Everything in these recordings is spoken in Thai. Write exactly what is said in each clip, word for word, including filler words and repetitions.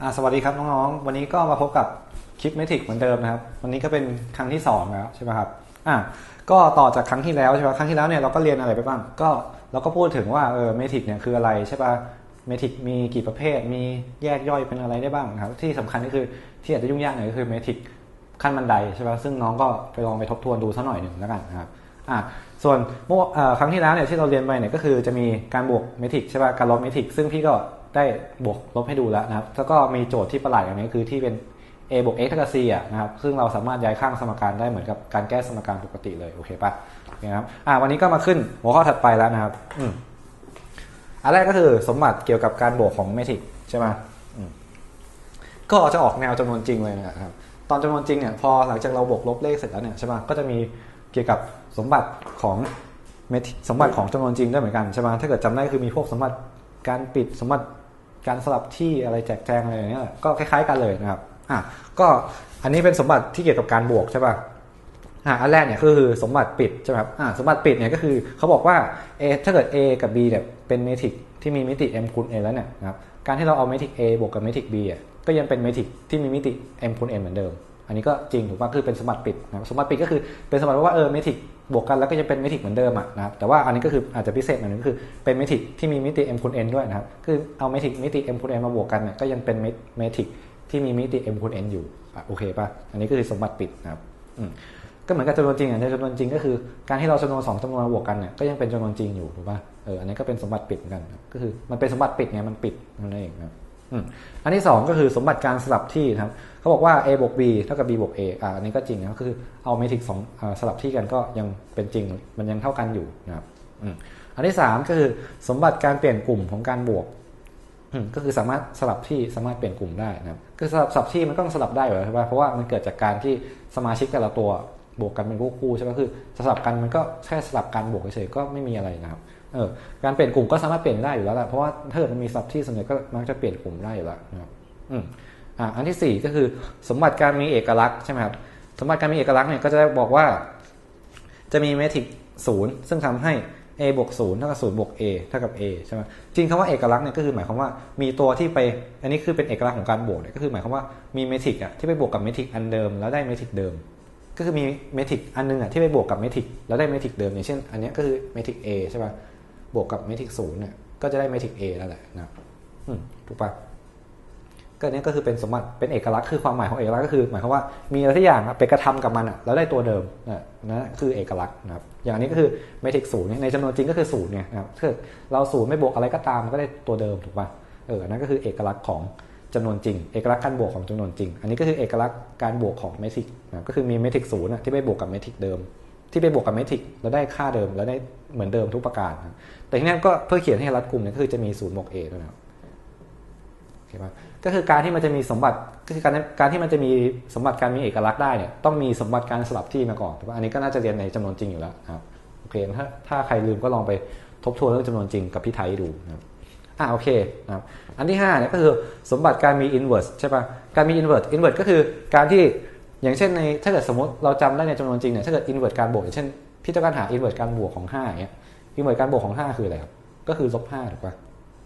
อ่าสวัสดีครับน้องๆวันนี้ก็มาพบกับคลิปเมทริกเหมือนเดิมนะครับวันนี้ก็เป็นครั้งที่สองแล้วใช่ไหมครับอ่าก็ต่อจากครั้งที่แล้วใช่ไหมครั้งที่แล้วเนี่ยเราก็เรียนอะไรไปบ้างก็เราก็พูดถึงว่าเออเมทริกเนี่ยคืออะไรใช่ป่ะเมทริกมีกี่ประเภทมีแยกย่อยเป็นอะไรได้บ้างนะครับที่สำคัญก็คือที่อาจจะยุ่งยากหน่อยก็คือเมทริกขั้นบันไดใช่ป่ะซึ่งน้องก็ไปลองไปทบทวนดูสักหน่อยหนึ่งแล้วกันนะครับอ่าส่วนเมื่อครั้งที่แล้วเนี่ยที่เราเรียนไปเนี่ยก็คือจะมีการบวกเมทริกใช่ป่ะการลบเมทริกซึ่งพี่ก็ได้บวกลบให้ดูแล้วนะครับแล้วก็มีโจทย์ที่ประหลาดอย่างนี้คือที่เป็น a บวก x เท่ากับ c อ่ะนะครับซึ่งเราสามารถย้ายข้างสมการได้เหมือนกับการแก้สมการปกติเลยโอเคป่ะนะครับอ่าวันนี้ก็มาขึ้นหัวข้อถัดไปแล้วนะครับอืมอันแรกก็คือสมบัติเกี่ยวกับการบวกของเมทริกใช่ไหมอืมก็จะออกแนวจำนวนจริงเลยนะครับตอนจำนวนจริงเนี่ยพอหลังจากเราบวกลบเลขเสร็จแล้วเนี่ยใช่ป่ะก็จะมีเกี่ยวกับสมบัติของเมทริกสมบัติของจำนวนจริงด้วยเหมือนกันใช่ไหมถ้าเกิดจำได้คือมีพวกสมบัติการปิดสมบัติการสลับที่อะไรแจกแจงอะไรอย่างเงี้ยก็คล้ายๆกันเลยนะครับอ่ะก็อันนี้เป็นสมบัติที่เกี่ยวกับการบวกใช่ป่ะอ่ะอันแรกเนี่ยก็คือสมบัติปิดใช่ไหมครับอ่ะสมบัติปิดเนี่ยก็คือเขาบอกว่า A ถ้าเกิด A กับ B เนี่ยเป็นเมทริกที่มีมิติ m คูณ n แล้วเนี่ยนะครับการที่เราเอาเมทริก A บวกกับเมทริก B อ่ะก็ยังเป็นเมทริกที่มีมิติ m คูณ n เหมือนเดิมอันนี้ก็จริงถูกป่ะคือเป็นสมบัติปิดนะสมบัติปิดก็คือเป็นสมบัติว่าเออเมทริกบวกกันแล้วก็จะเป็นเมทริกเหมือนเดิมอ่ะนะครับแต่ว่าอันนี้ก็คืออาจจะพิเศษหน่อยนึงก็คือเป็นเมทริกที่มีมิติ m คูณ n ด้วยนะครับคือเอาเมทริกมิติ m คูณ n มาบวกกันเนี่ยก็ยังเป็นเมทริกที่มีมิติ m คูณ n อยู่โอเคป่ะอันนี้ก็คือสมบัติปิดนะครับก็เหมือนกับจำนวนจริงอ่ะในจำนวนจริงก็คือการที่เราจำนวนสองจำนวนมาบวกกันเนี่ยก็ยังเป็นจำนวนจริงอยู่ถูกป่ะเอออันนี้ก็เป็นสมบัติปิดเหมือนกันก็คือมันเป็นสมบัติปิดไงมันปิดนั่นเองนะครับอันที่สองก็คือสมบัติการสลับที่นะครับเขาบอกว่า a บวก b เท่ากับ b บวก a อ่าอันนี้ก็จริงนะก็คือเอาเมทริกสองสลับที่กันก็ยังเป็นจริงมันยังเท่ากันอยู่นะครับอันที่สามก็คือสมบัติการเปลี่ยนกลุ่มของการบวกก็คือสามารถสลับที่สามารถเปลี่ยนกลุ่มได้นะครับคือสลับสลับที่มันต้องสลับได้อยู่แล้วใช่ป่ะเพราะว่ามันเกิดจากการที่สมาชิกแต่ละตัวบวกกันเป็นคู่ๆใช่ป่ะคือสลับกันมันก็แค่สลับกันบวกเฉยๆก็ไม่มีอะไรนะครับเออการเปลี่ยนกลุ่มก็สามารถเปลี่ยนได้อยู่แล้วแหละเพราะว่าถ้าเกิดมันมีสลับที่ส่วนใหญ่ก็มักจะเปลี่ยนกลุ่มได้อยู่แล้วนะครับอืมอ่าอันที่สี่ก็คือสมบัติการมีเอกลักษณ์ใช่ไหมครับสมบัติการมีเอกลักษณ์เนี่ยก็จะบอกว่าจะมีเมทริกศูนย์ซึ่งทำให้ a บวกศูนย์เท่ากับศูนย์บวก a เท่ากับ a ใช่ไหมจริงคำว่าเอกลักษณ์เนี่ยก็คือหมายความว่ามีตัวที่ไปอันนี้คือเป็นเอกลักษณ์ของการบวกเนี่ยก็คือหมายความว่ามีเมทริกอ่ะที่ไปบวกกับเมทริกอันเดิมแล้วได้เมทริกเดิมก็คือมีเมทริกอันนึงอ่ะที่ไปบวกกับเมทริกแล้วได้เมทริกเดิมอย่างเช่นอันนี้ก็คือเมทริก a ใช่ป่ะบวกกับเมทริกศูนย์เนี่ยก็จะได้เมทริก a แล้วแหละนะถูกป่ะก็นี้ก็คือเป็นสมบัติเป็นเอกลักษณ์คือความหมายของเอกลักษณ์ก็คือหมายความว่ามีอะไรที่อย่างไปกระทำกับมันอ่ะแล้วได้ตัวเดิมนะนะคือเอกลักษณ์นะครับอย่างนี้ก็คือเมทริกศูนย์ในจำนวนจริงก็คือศูนย์เนี่ยนะครับถ้าเราศูนย์ไม่บวกอะไรก็ตามมันก็ได้ตัวเดิมถูกป่ะเออนั่นก็คือเอกลักษณ์ของจำนวนจริงเอกลักษณ์การบวกของจำนวนจริงอันนี้ก็คือเอกลักษณ์การบวกของเมทริกนะก็คือมีเมทริกศูนย์ที่ไปบวกกับเมทริกเดิมที่ไปบวกกับเมทริกแล้วได้ค่าเดิมแล้วได้เหมือนเดิมทุกประการนะแต่ที่นี้ก็เพื่อเขียนให้รัดกุมเนี่ยก็คือจะมีศูนย์บวก a ด้วยนะครับโอเคป่ะก็คือการที่มันจะมีสมบัติก็คือการการที่มันจะมีสมบัติการมีเอกลักษณ์ได้เนี่ยต้องมีสมบัติการสลับที่มาก่อนถูกป่ะอันนี้ก็น่าจะเรียนในจำนวนจริงอยู่แล้วครับโอเคถ้าถ้าใครลืมก็ลองไปทบทวนเรื่องจำนวนจริงกับพี่ไทยดูนะครับอ่าโอเคนะครับอันที่ห้าเนี่ยก็คือสมบัติการมี inverse ใช่ป่ะการมี inverse inverse ก็คือการที่อย่างเช่นในถ้าเกิดสมมติเราจำได้ในจำนวนจริงเนี่ยถ้าเกิด inverse การบวกอย่างเช่นพี่ต้องการหา inverse การบวกของห้าอย่างเงี้ย inverse การบวกของห้าคืออะไรครับก็คือลบห้าถูกป่ะ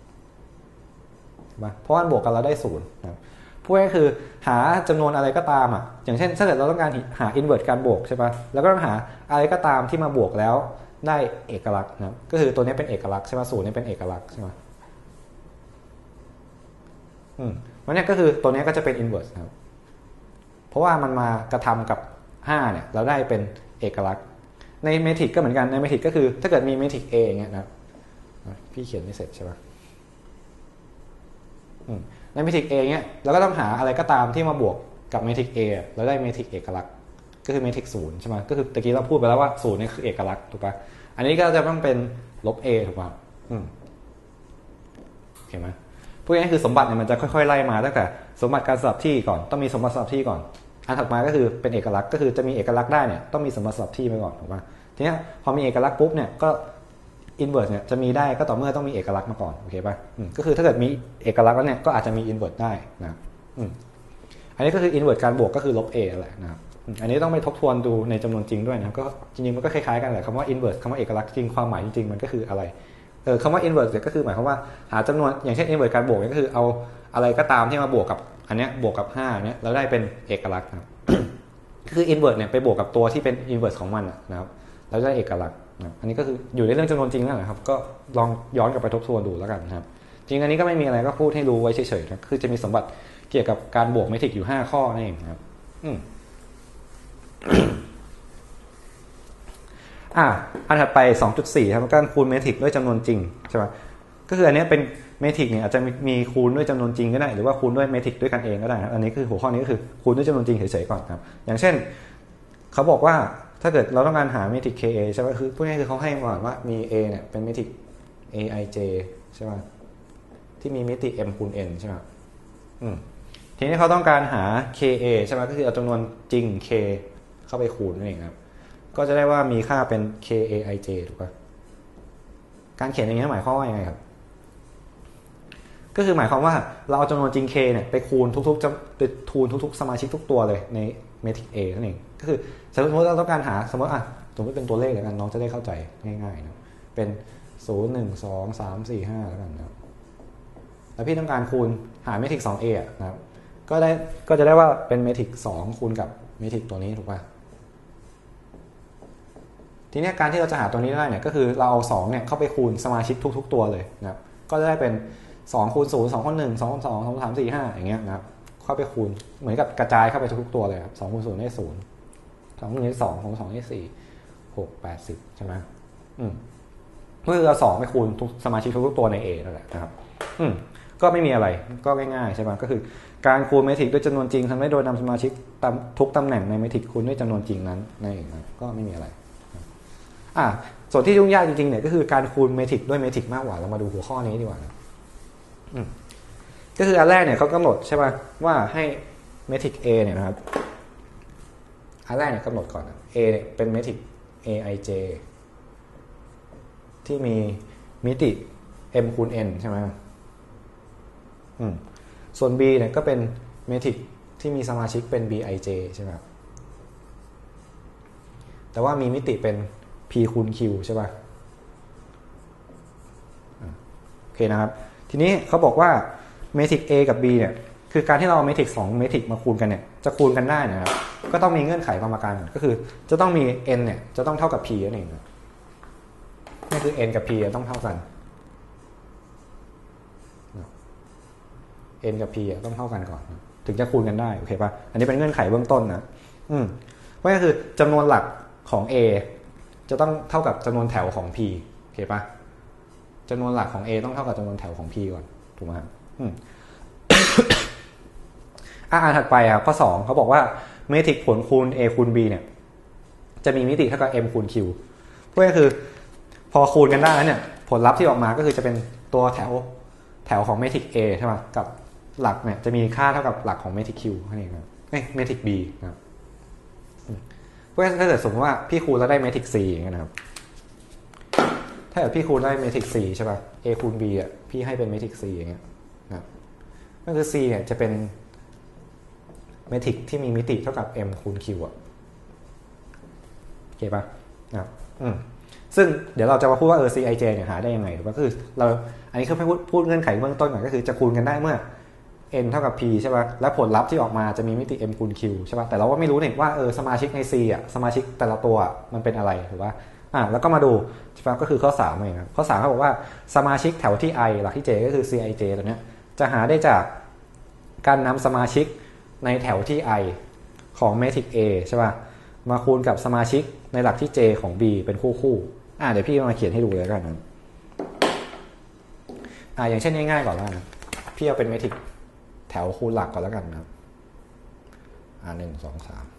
เพราะว่าบวกกันแล้วได้ศูนย์นะครับพูดง่ายๆคือหาจำนวนอะไรก็ตามอ่ะอย่างเช่นถ้าเกิดเราต้องการหา inverse การบวกใช่ป่ะแล้วก็ต้องหาอะไรก็ตามที่มาบวกแล้วได้เอกลักษณ์นะครับก็คือตัวนี้เป็นเอกลักษณ์ใช่ไหมศูนย์นี่เป็นเอกลักษณ์ใช่ไหมอืมวันนี้ก็คือตัวนี้ก็จะเป็น inverse นะครับเพราะว่ามันมากระทำกับห้าเนี่ยเราได้เป็นเอกลักษณ์ในเมทริกก็เหมือนกันในเมทริกก็คือถ้าเกิดมีเมทริก A อย่างเงี้ยนะครับพี่เขียนไม่เสร็จใช่ป่ะในเมทริก A เงี้ยเราก็ต้องหาอะไรก็ตามที่มาบวกกับเมทริก A แล้วได้เมทริกเอกลักษณ์ก็คือเมทริกศูนย์ใช่ไหมก็คือตะกี้เราพูดไปแล้วว่าศูนย์นี่คือเอกลักษณ์ถูกป่ะอันนี้ก็จะต้องเป็นลบ A ถูกป่ะอืมเห็นไหมพวกนี้คือสมบัติเนี่ยมันจะค่อยๆไล่มาตั้งแต่สมบัติการสลับที่ก่อนต้องมีสมบัติสลับที่ก่อนอันถัดมาก็คือเป็นเอกลักษณ์ก็คือจะมีเอกลักษณ์ได้เนี่ยต้องมีสมบัติสลับที่ไปก่อนถูกป่ะทีนี้พอมีเอกลักษณ์ปุ๊บเนี่ยก็inverse เนี่ยจะมีได้ก็ต่อเมื่อต้องมีเอกลักษณ์มาก่อนโอเคป่ะก็คือถ้าเกิดมีเอกลักษณ์แล้วเนี่ยก็อาจจะมี inverse ได้นะอันนี้ก็คือ inverse การบวกก็คือลบ a แหละนะครับอันนี้ต้องไปทบทวนดูในจำนวนจริงด้วยนะก็จริงๆมันก็คล้ายๆกันแหละคำว่า inverse คำว่าเอกลักษณ์จริงความหมายจริงๆมันก็คืออะไรเออคำว่า inverse เนี่ยก็คือหมายความว่าหาจำนวนอย่างเช่น inverse การบวกเนี่ยก็คือเอาอะไรก็ตามที่มาบวกกับอันเนี้ยบวกกับห้าเนี่ยแล้วได้เป็นเอกลักษณ์ครับ คือ inverse เนี่ยไปบวกกับตัวที่เป็น inverse ของมันนะครับแล้วได้เอกลักษณ์นะอันนี้ก็คืออยู่ในเรื่องจำนวนจริงนั่นแหละครับก็ลองย้อนกลับไปทบทวนดูแล้วกันครับจริงอันนี้ก็ไม่มีอะไรก็พูดให้รู้ไว้เฉยๆนะคือจะมีสมบัติเกี่ยวกับการบวกเมทริกอยู่ห้าข้อนั่นเองครับอืม อ่ะอันถัดไป สองจุดสี่ ครับการคูณเมทริกด้วยจำนวนจริงใช่ไหมก็คืออันนี้เป็นเมทริกเนี่ยอาจจะมีคูณด้วยจำนวนจริงก็ได้หรือว่าคูณด้วยเมทริกด้วยกันเองก็ได้ครับอันนี้คือหัวข้อนี้ก็คือคูณด้วยจำนวนจริงเฉยๆก่อนครับอย่างเช่นเขาบอกว่าถ้าเกิดเราต้องการหาเมทริก เค เอ ใช่ไหมคือพูดง่ายๆคือเขาให้มาว่ามี A เนี่ยเป็นเมทริก เอ ไอ เจ ใช่ไหมที่มีมิติ m คูณ n ใช่ไหมอืมทีนี้เขาต้องการหา เค เอ ใช่ไหมก็คือเอาจำนวนจริง k เข้าไปคูณนั่นเองครับก็จะได้ว่ามีค่าเป็น เค เอ ไอ เจ ถูกป่ะการเขียนอย่างนี้หมายความว่ายังไงครับก็คือหมายความว่าเราเอาจำนวนจริง k เนี่ยไปคูณทุกๆจะไปคูณทุกๆสมาชิกทุกตัวเลยในเมทริก A นั่นเองก็คือสมมติเราต้องการหาสมมติอ่ะสมมติเป็นตัวเลขแล้วกันน้องจะได้เข้าใจง่ายๆนะเป็นศูนย์ หนึ่ง สอง สาม สี่ ห้าแล้วกันนะครับแล้วพี่ต้องการคูณหาเมทริก สอง เอ อ่ะนะครับก็ได้ก็จะได้ว่าเป็นเมทริกสองคูณกับเมทริกตัวนี้ถูกป่ะทีนี้การที่เราจะหาตัวนี้ได้เนี่ยก็คือเราเอาสองเนี่ยเข้าไปคูณสมาชิกทุกๆตัวเลยนะครับก็จะได้เป็นสองคูณศูนย์ สองคูณหนึ่ง สองคูณสอง สองคูณสาม สี่ ห้าอย่างเงี้ยนะครับเข้าไปคูณเหมือนกับกระจายเข้าไปทุกๆตัวเลยครับสองคูณศูนย์ได้ศูนย์ สองคูณหนึ่งได้สอง สองคูณสองได้สี่ หก แปด สิบใช่ไหมอืมก็คือเอาสองไปคูณทุกสมาชิกทุกๆตัวใน A นั่นแหละนะครับอืมก็ไม่มีอะไรก็ง่ายๆใช่ไหมก็คือการคูณเมทริกด้วยจำนวนจริงทำได้โดยนำสมาชิกทุกตำแหน่งในเมทริกคูณด้วยจำนวนจริงนั้นนั่นเองนะก็ไม่มีอะไรอ่ะส่วนที่ยุ่งยากจริงๆเนี่ยก็คือการคูณเมทริกด้วยเมทริกมากกว่าเรามาดูหัวข้อนี้ดีกว่านะอืมก็คืออันแรกเนี่ยเขากำหนดใช่ป่ะว่าให้เมทริก A เนี่ยนะครับอันแรกเนี่ยกำหนดก่อน A เนี่ยเป็นเมทริก เอ ไอ เจ ที่มีมิติ m คูณ n ใช่ไหมอืมส่วน B เนี่ยก็เป็นเมทริกที่มีสมาชิกเป็น บี ไอ เจ ใช่ไหมแต่ว่ามีมิติเป็น p คูณ q ใช่ป่ะโอเคนะครับทีนี้เขาบอกว่าเมทริก A กับ B เนี่ยคือการที่เราเอาเมทริกสองเมทริกมาคูณกันเนี่ยจะคูณกันได้นะครับก็ต้องมีเงื่อนไขประมาณก็คือจะต้องมี n เนี่ยจะต้องเท่ากับ p นั่นเองนี่คือ n กับ p ต้องเท่ากัน n กับ p ต้องเท่ากันก่อนถึงจะคูณกันได้โอเคป่ะอันนี้เป็นเงื่อนไขเบื้องต้นนะอืมเพราะก็คือจำนวนหลักของ A จะต้องเท่ากับจำนวนแถวของ p โอเคป่ะจำนวนหลักของ A ต้องเท่ากับจำนวนแถวของ p ก่อนถูกไหมครับอืม อ่าถัดไปครับข้อสองเขาบอกว่าเมทริกผลคูณ A คูณ B เนี่ยจะมีมิติเท่ากับ m คูณ q เพราะก็คือพอคูณกันได้แล้วเนี่ยผลลัพธ์ที่ออกมาก็คือจะเป็นตัวแถวแถวของเมทริก A ใช่ไหมกับหลักเนี่ยจะมีค่าเท่ากับหลักของเมทริก Q นั่นเองครับเอ้ยเมทริก B นะครับเพราะถ้าเกิดสมมติว่าพี่คูณแล้วได้เมทริก C อย่างเงี้ยนะครับถ้าเกิดพี่คูณได้เมทริก C ใช่ป่ะ A คูณ B อ่ะพี่ให้เป็นเมทริก C อย่างเงี้ยนะครับก็คือ C เนี่ยจะเป็นเมทริกที่มีมิติเท่ากับ m คูณ q อ่ะโอเคป่ะนะครับอืมซึ่งเดี๋ยวเราจะมาพูดว่าเออ Cij เนี่ยหาได้ยังไงถูกป่ะคือเราอันนี้คือพูดพูดเงื่อนไขเบื้องต้นก่อนก็คือจะคูณกันได้เมื่อ n เท่ากับ p ใช่ป่ะและผลลัพธ์ที่ออกมาจะมีมิติ m คูณ q ใช่ป่ะแต่เราก็ไม่รู้เนี่ยว่าเออสมาชิกใน C อ่ะสมาชิกแต่ละตัวมันเป็นอะไรถูกป่ะอ่ะแล้วก็มาดูใช่ป่ะก็คือข้อสามเองครับข้อสามเขาบอกว่าสมาชิกแถวที่ i หลักที่ j ก็คือ Cij ตัวเนี้ยจะหาได้จากการนำสมาชิกในแถวที่ i ของเมทริก A ใช่ป่ะมาคูณกับสมาชิกในหลักที่ j ของ B เป็นคู่คู่อ่ะเดี๋ยวพี่มาเขียนให้ดูเลยกันนะอ่ะอย่างเช่นง่ายๆก่อนแล้วนะพี่เอาเป็นเมทริกแถวคูณหลักก่อนแล้วกันนะครับอ่ะหนึ่งสองสาม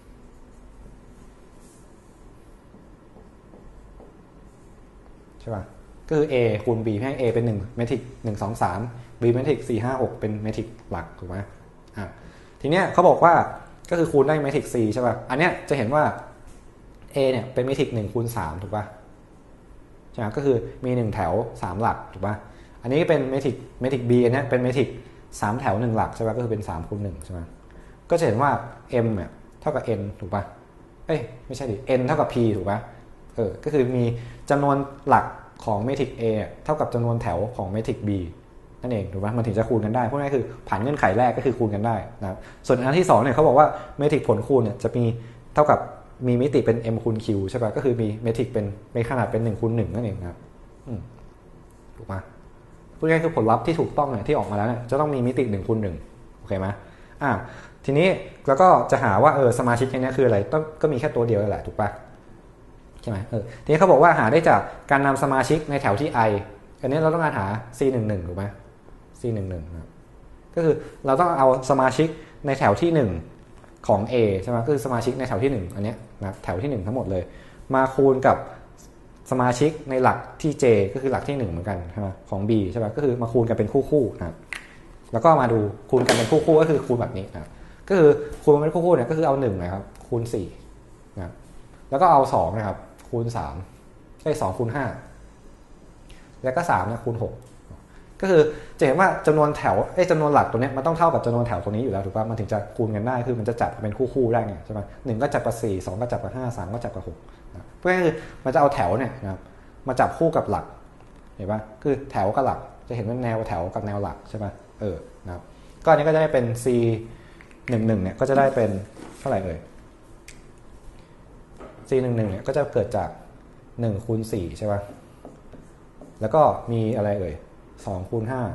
ใช่ป่ะก็คือ A คูณ B ให้ A เป็นหนึ่งเมทริกหนึ่ง สอง สาม B เมทริกสี่ ห้า หกเป็นเมทริกหลักถูกไหมอ่ะทีเนี้ยเขาบอกว่าก็คือคูณได้เมทริก C ใช่ป่ะอันเนี้ยจะเห็นว่า A เนี่ยเป็นเมทริกหนึ่งคูณสามถูกป่ะใช่ไหมก็คือมีหนึ่งแถวสามหลักถูกป่ะอันนี้เป็นเมทริกเมทริก B อันเนี้ยเป็นเมทริกสามแถวหนึ่งหลักใช่ป่ะก็คือเป็นสามคูณหนึ่งใช่ไหมก็จะเห็นว่า m เนี่ยเท่ากับ n ถูกป่ะเอ้ยไม่ใช่ดิ n เท่ากับ p ถูกป่ะเออก็คือมีจำนวนหลักของเมทริก A เท่ากับจำนวนแถวของเมทริก B นั่นเองถูกไหมมันถึงจะคูณกันได้พวกนี้คือผ่านเงื่อนไขแรกก็คือคูณกันได้นะครับส่วนอันที่สองเนี่ยเขาบอกว่าเมทริกผลคูณเนี่ยจะมีเท่ากับมีมิติเป็น m คูณ q ใช่ป่ะก็คือมีเมทริกเป็นในขนาดเป็นหนึ่งคูณหนึ่งนั่นเองนะครับถูกไหมพูดง่ายๆคือผลลัพธ์ที่ถูกต้องเนี่ยที่ออกมาแล้วเนี่ยจะต้องมีมิติหนึ่งคูณหนึ่งโอเคไหมอ่าทีนี้แล้วก็จะหาว่าเออสมาชิกในนี้คืออะไรต้องก็มีแค่ตัวเดียวแหละถูกป่ะใช่ไหมเออทีนี้เขาบอกว่าหาได้จากการนำสมาชิกในแถวที่ i อันนี้เราต้องการหา c หนึ่งหนึ่งถูกไหม c หนึ่งหนึ่งครับก็คือเราต้องเอาสมาชิกในแถวที่หนึ่งของ A ใช่ไหมก็คือสมาชิกในแถวที่หนึ่งอันนี้นะแถวที่หนึ่งทั้งหมดเลยมาคูณกับสมาชิกในหลักที่ J ก็คือหลักที่หนึ่งเหมือนกันใช่ไหมของ B ใช่ไหมก็คือมาคูณกันเป็นคู่คู่นะครับแล้วก็มาดูคูณกันเป็นคู่คู่ก็คือคูณแบบนี้นะก็คือคูณเป็นคู่คู่เนี่ยก็คือเอาหนึ่งนะครับคูณสี่นะแล้วก็เอาสองนะครับคูณสามได้สองคูณห้าแล้วก็สามเนี่ยคูณหกก็คือจะเห็นว่าจำนวนแถวไอ้จำนวนหลักตัวนี้มันต้องเท่ากับจำนวนแถวตัวนี้อยู่แล้วถูกป่ะมันถึงจะคูณกันได้คือมันจะจับเป็นคู่ๆได้ไงใช่ไหมหนึ่งก็จับกับสี่สองก็จับกับห้าสามก็จับกับหกเพราะงั้นคือมันจะเอาแถวเนี่ยนะครับมาจับคู่กับหลักเห็นป่ะคือแถวกับหลักจะเห็นว่าแนวแถวกับแนวหลักใช่ไหมเออนะครับก็อันนี้ก็จะได้เป็น c หนึ่งหนึ่งเนี่ยก็จะได้เป็นเท่าไหร่เอ่ย c หนึ่งหนึ่งเนี่ยก็จะเกิดจากหนึ่งคูณสี่ใช่ป่ะแล้วก็มีอะไรเอ่ยสองคูณห้า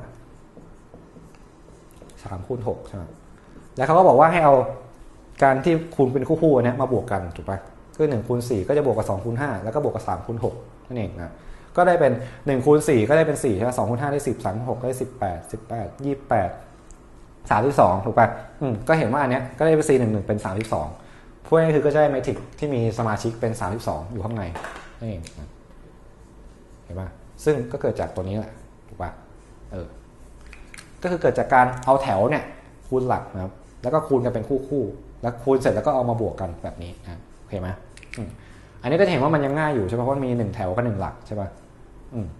สามคูณหกใช่ไหมแล้วเขาก็บอกว่าให้เอาการที่คูณเป็นคู่ๆอันนี้มาบวกกันถูกป่ะคือหนึ่งคูณสี่ก็จะบวกกับสองคูณห้าแล้วก็บวกกับสามคูณหกนั่นเองนะก็ได้เป็นหนึ่งคูณสี่ก็ได้เป็นสี่ใช่ไหมสองคูณห้าได้สิบ สามคูณหกได้สิบแปด สิบแปด ยี่สิบแปด สามสิบสองถูกป่ะอืมก็เห็นว่าอันเนี้ยก็ได้เป็น c หนึ่งหนึ่งเป็นสามสิบสองพวกนี้คือก็จะได้เมทริกที่มีสมาชิกเป็นสามสิบสองอยู่ข้างในนั่นเองเห็นป่ะซึ่งก็เกิดจากตัวนี้แหละถูกป่ะเออก็คือเกิดจากการเอาแถวเนี่ยคูณหลักนะครับแล้วก็คูณกันเป็นคู่คู่แล้วคูณเสร็จแล้วก็เอามาบวกกันแบบนี้นะโอเคไหมอันนี้ก็จะเห็นว่ามันยังง่ายอยู่ใช่ไหมเพราะมันมีหนึ่งแถวกับหนึ่งหลักใช่ป่ะอืม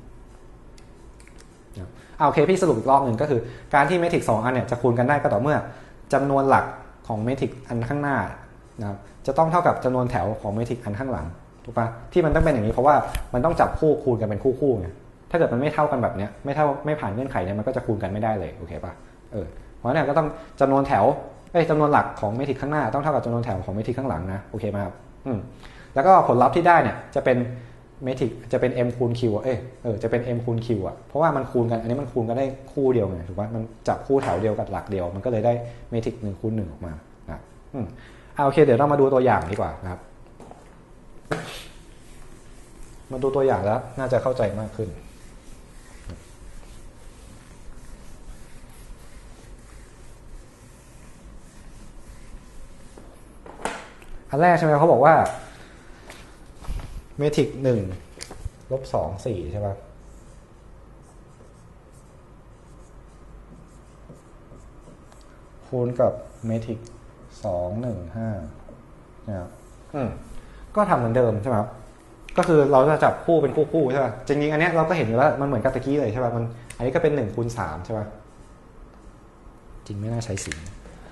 เอาโอเคพี่สรุปอีกรอบหนึ่งก็คือการที่เมทริกสองอันเนี่ยจะคูณกันได้ก็ต่อเมื่อจำนวนหลักของเมทริกอันข้างหน้านะครับจะต้องเท่ากับจำนวนแถวของเมทริกอันข้างหลังถูกป่ะที่มันต้องเป็นอย่างนี้เพราะว่ามันต้องจับคู่คูณกันเป็นคู่คู่ไงถ้าเกิดมันไม่เท่ากันแบบเนี้ยไม่เท่าไม่ผ่านเงื่อนไขเนี่ยมันก็จะคูณกันไม่ได้เลยโอเคป่ะเออเพราะเนี่ยก็ต้องจำนวนแถวเอ้ยจำนวนหลักของเมทริกข้างหน้าต้องเท่ากับจำนวนแถวของเมทริกข้างหลังนะโอเคไหมครับอืมแล้วก็ผลลัพธ์ที่ได้เนี่ยจะเป็นเมทริกจะเป็น m คูณ q เอ้ยเออจะเป็น m คูณ q อ่ะเพราะว่ามันคูณกันอันนี้มันคูณกันได้คู่เดียวไงถูกป่ะมันจับคู่แถวเดียวกับหลักเดียวมันก็เลยได้เมทริกหนึ่งคูณหนึ่งออกมานะอืมอ่าโอเคเดี๋ยวเรามาดูตัวอย่างดีกว่านะครับมาดูตัวอย่างแล้วน่าจะเข้าใจมากขึ้นอันแรกใช่ไหมเขาบอกว่าเมทริกหนึ่งลบสองสี่ใช่ป่ะคูณกับเมทริกสองหนึ่งห้านะครับอืมก็ทำเหมือนเดิมใช่ไหมครับก็คือเราจะจับคู่เป็นคู่คู่ใช่ป่ะจริงๆอันเนี้ยเราก็เห็นอยู่แล้วมันเหมือนกับตะกี้เลยใช่ป่ะมันอันนี้ก็เป็นหนึ่งคูณสามใช่ป่ะจริงไม่น่าใช้สี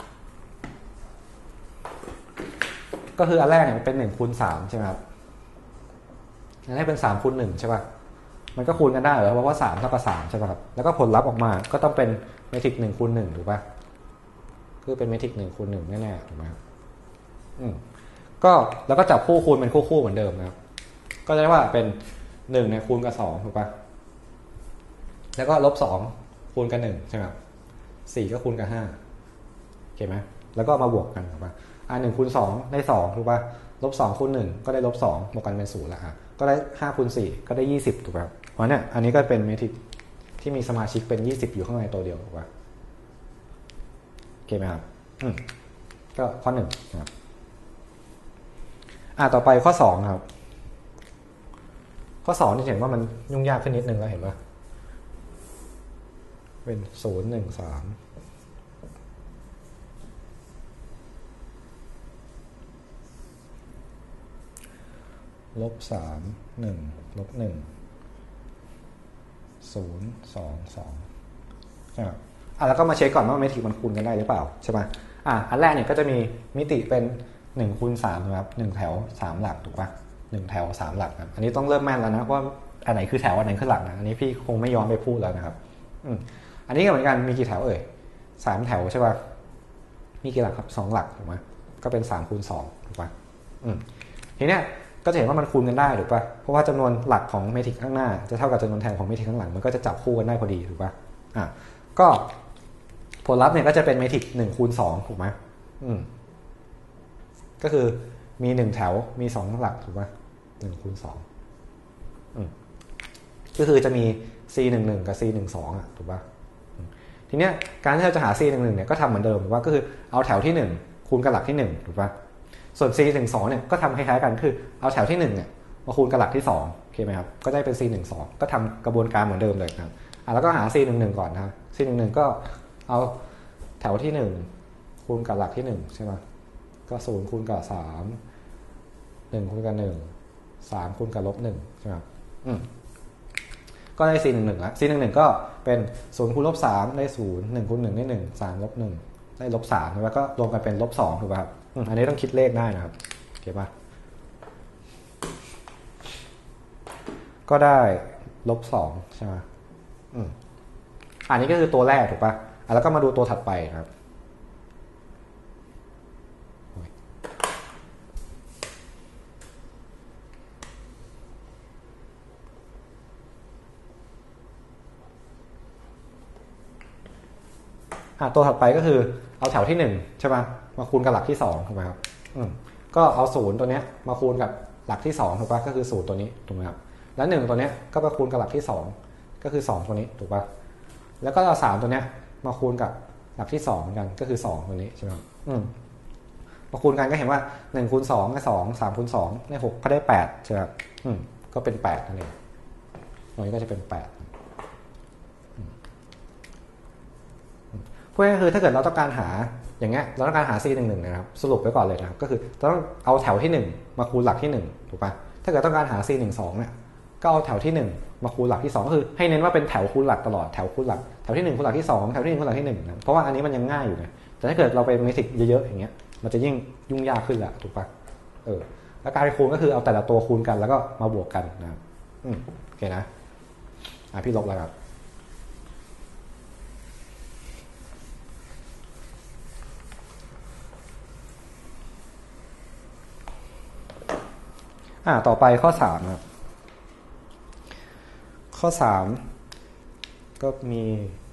ก็คืออันแรกเนี่ยมันเป็นหนึ่งคูณสามใช่ไหมครับอันนี้เป็นสามคูณหนึ่งใช่ป่ะมันก็คูณกันได้เหรอเพราะว่าสามเท่ากับสามใช่ป่ะครับแล้วก็ผลลัพธ์ออกมาก็ต้องเป็นเมทริกหนึ่งคูณหนึ่งถูกป่ะคือเป็นเมทริกหนึ่งคูณหนึ่งแน่ๆถูกไหมครับอืมก็แล้วก็จับคู่คูณเป็นคู่คู่เหมือนเดิมนะครับก็จะได้ว่าเป็นหนึ่งเนี่ยคูณกับสองถูกป่ะแล้วก็ลบสองคูณกับหนึ่งใช่ไหมครับสี่ก็คูณกับห้าโอเคไหมแล้วก็มาบวกกันถูกป่ะอ่าหนึ่งคูณสองได้สองถูกป่ะลบสองคูณหนึ่งก็ได้ลบสองบวกกันเป็นศูนย์แล้วอ่ะก็ได้ห้าคูณสี่ก็ได้ยี่สิบถูกป่ะเพราะเนี่ยอันนี้ก็เป็นเมทริกที่มีสมาชิกเป็นยี่สิบอยู่ข้างในตัวเดียวถูกป่ะโอเคไหมครับอืมก็ข้อหนึ่งนะครับอ่าต่อไปข้อสองครับข้อสองที่เห็นว่ามันยุ่งยากขึ้นนิดนึงแล้วเห็นป่ะเป็นศูนย์หนึ่งสามลบสามหนึ่งลบหนึ่งศูนย์สองสองอ่ะอ่ะแล้วก็มาเช็คก่อนว่าเมทริกมันคูณกันได้หรือเปล่าใช่ไหมอ่ะอันแรกเนี่ยก็จะมีมิติเป็นหนึ่งคูณสามนะครับหนึ่งแถวสามหลักถูกป่ะหนึ่งแถวสามหลักครับอันนี้ต้องเริ่มแม่นแล้วนะเพราะอันไหนคือแถวอันไหนคือหลักนะอันนี้พี่คงไม่ย้อนไปพูดแล้วนะครับอืมอันนี้ก็เหมือนกันมีกี่แถวเอ่ยสามแถวใช่ป่ะมีกี่หลักครับสองหลักถูกไหมก็เป็นสามคูณสองถูกป่ะอืมทีเนี้ยก็จะเห็นว่ามันคูณกันได้ถูกป่ะเพราะว่าจำนวนหลักของเมทริกข้างหน้าจะเท่ากับจำนวนแทนของเมทริกข้างหลังมันก็จะจับคู่กันได้พอดีถูกป่ะอ่ะก็ผลลัพธ์เนี่ยก็จะเป็นเมทริกหนึ่งคูณสองถูกไหมอืมก็คือมีหนึ่งแถวมีสองหลักถูกป่ะหนึ่งคูณสองอืมก็คือจะมี ซี หนึ่ง หนึ่ง กับ ซี หนึ่ง สอง อ่ะถูกป่ะทีเนี้ยการที่เราจะหา ซี หนึ่ง หนึ่ง เนี่ยก็ทำเหมือนเดิมถูกป่ะก็คือเอาแถวที่หนึ่งคูณกับหลักที่หนึ่งถูกป่ะส่วน ซี หนึ่ง สอง เนี่ยก็ทำคล้ายๆกันคือเอาแถวที่หนึ่งเนี่ยมาคูณกับหลักที่สองโอเคไหมครับก็ได้เป็น ซี หนึ่ง สอง ก็ทำกระบวนการเหมือนเดิมเลยครับอ่ะแล้วก็หา ซี หนึ่ง หนึ่ง ก่อนนะ ซี หนึ่ง หนึ่ง ก็เอาแถวที่หนึ่งคูณกับหลักที่หนึ่งใช่ไหมก็ศูนย์คูณกับสามหนึ่งคูณกับหนึ่งสามคูณกับลบหนึ่งใช่ไหมอืมก็ได้ ซี หนึ่ง หนึ่ง แล้ว ซี หนึ่ง หนึ่ง ก็เป็นศูนย์คูณลบสามได้ศูนย์ หนึ่งคูณหนึ่งได้หนึ่ง สามลบหนึ่งได้ลบสามแล้วก็รวมกันเป็นลบสองถูกป่ะครับอันนี้ต้องคิดเลขได้นะครับโอเคป่ะก็ได้ลบสองใช่ไหมอืมอันนี้ก็คือตัวแรกถูกป่ะแล้วก็มาดูตัวถัดไปครับตัวถัดไปก็คือเอาแถวที่หนึ่งใช่ป่ะมาคูณกับหลักที่สองถูกไหมครับอืมก็เอาศูนย์ตัวเนี้ยมาคูณกับหลักที่สองถูกป่ะก็คือศูนย์ตัวนี้ถูกไหมครับแล้วหนึ่งตัวเนี้ยก็มาคูณกับหลักที่สองก็คือสองตัวนี้ถูกป่ะแล้วก็เอาสามตัวเนี้ยมาคูณกับหลักที่สองเหมือนกันก็คือสองตัวนี้ใช่ไหมครับอืมมาคูณกันก็เห็นว่าหนึ่งคูณสองได้สอง สามคูณสองได้หกก็ได้แปดใช่ไหมครับอืมก็เป็นแปดนั่นเองตรงนี้ก็จะเป็นแปดพวกนี้คือถ้าเกิดเราต้องการหาอย่างเงี้ยเราต้องการหา ซี หนึ่ง หนึ่ง นะครับสรุปไว้ก่อนเลยนะครับก็คือต้องเอาแถวที่หนึ่งมาคูณหลักที่หนึ่งถูกป่ะถ้าเกิดต้องการหา ซี หนึ่ง สอง เนี่ยก็เอาแถวที่หนึ่งมาคูณหลักที่สองก็คือให้เน้นว่าเป็นแถวคูณหลักตลอดแถวคูณหลักแถวที่หนึ่งคูณหลักที่สองแถวที่หนึ่งคูณหลักที่หนึ่งนะเพราะว่าอันนี้มันยังง่ายอยู่ไงแต่ถ้าเกิดเราไปเมทริกเยอะๆอย่างเงี้ยมันจะยิ่งยุ่งยากขึ้นแหละถูกป่ะเออแล้วการคูณก็คือเอาแต่ละตัวคูณกันแล้วก็มาบวกกันนะครับอืมโอเคนะอ่ะพี่ลบแล้วครับอ่าต่อไปข้อสามครับข้อสามก็มี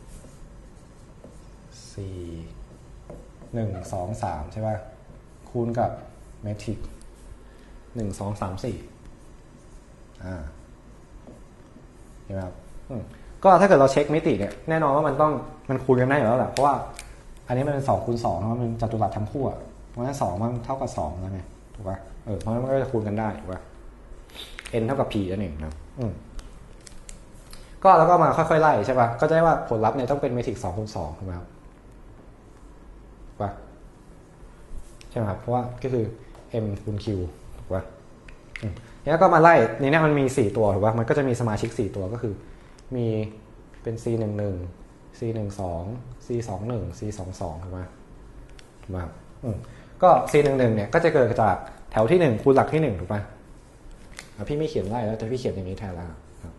สี่ หนึ่ง สอง สามใช่ป่ะคูณกับเมทริกหนึ่ง สอง สาม สี่อ่าเห็นไหมครับก็ถ้าเกิดเราเช็คมิติเนี่ยแน่นอนว่ามันต้องมันคูณกันได้อยู่แล้วแหละเพราะว่าอันนี้มันเป็นสองคูณสองเพราะมันจัตุรัสทั้งคู่อ่ะเพราะฉะนั้นสองมันเท่ากับสองแล้วไงถูกป่ะเออเพราะฉะนั้นมันก็จะคูณกันได้ถูกป่ะn เท่ากับ p นั่นเองครับอืมก็แล้วก็มาค่อยๆไล่ใช่ป่ะก็จะได้ว่าผลลัพธ์เนี่ยต้องเป็นเมทริกสองคูณสองถูกไหมครับป่ะใช่ไหมครับเพราะว่าก็คือ m คูณ q ถูกป่ะแล้วก็มาไล่ในนี้มันมีสี่ตัวถูกป่ะมันก็จะมีสมาชิกสี่ตัวก็คือมีเป็น ซี หนึ่ง หนึ่ง ซี หนึ่ง สอง ซี สอง หนึ่ง ซี สอง สองถูกป่ะถูกป่ะอืมก็ ซี หนึ่ง หนึ่ง เนี่ยก็จะเกิดจากแถวที่หนึ่งคูณหลักที่หนึ่งถูกป่ะพี่ไม่เขียนไล่แล้วแต่พี่เขียนอย่างนี้แทนแล้วครับ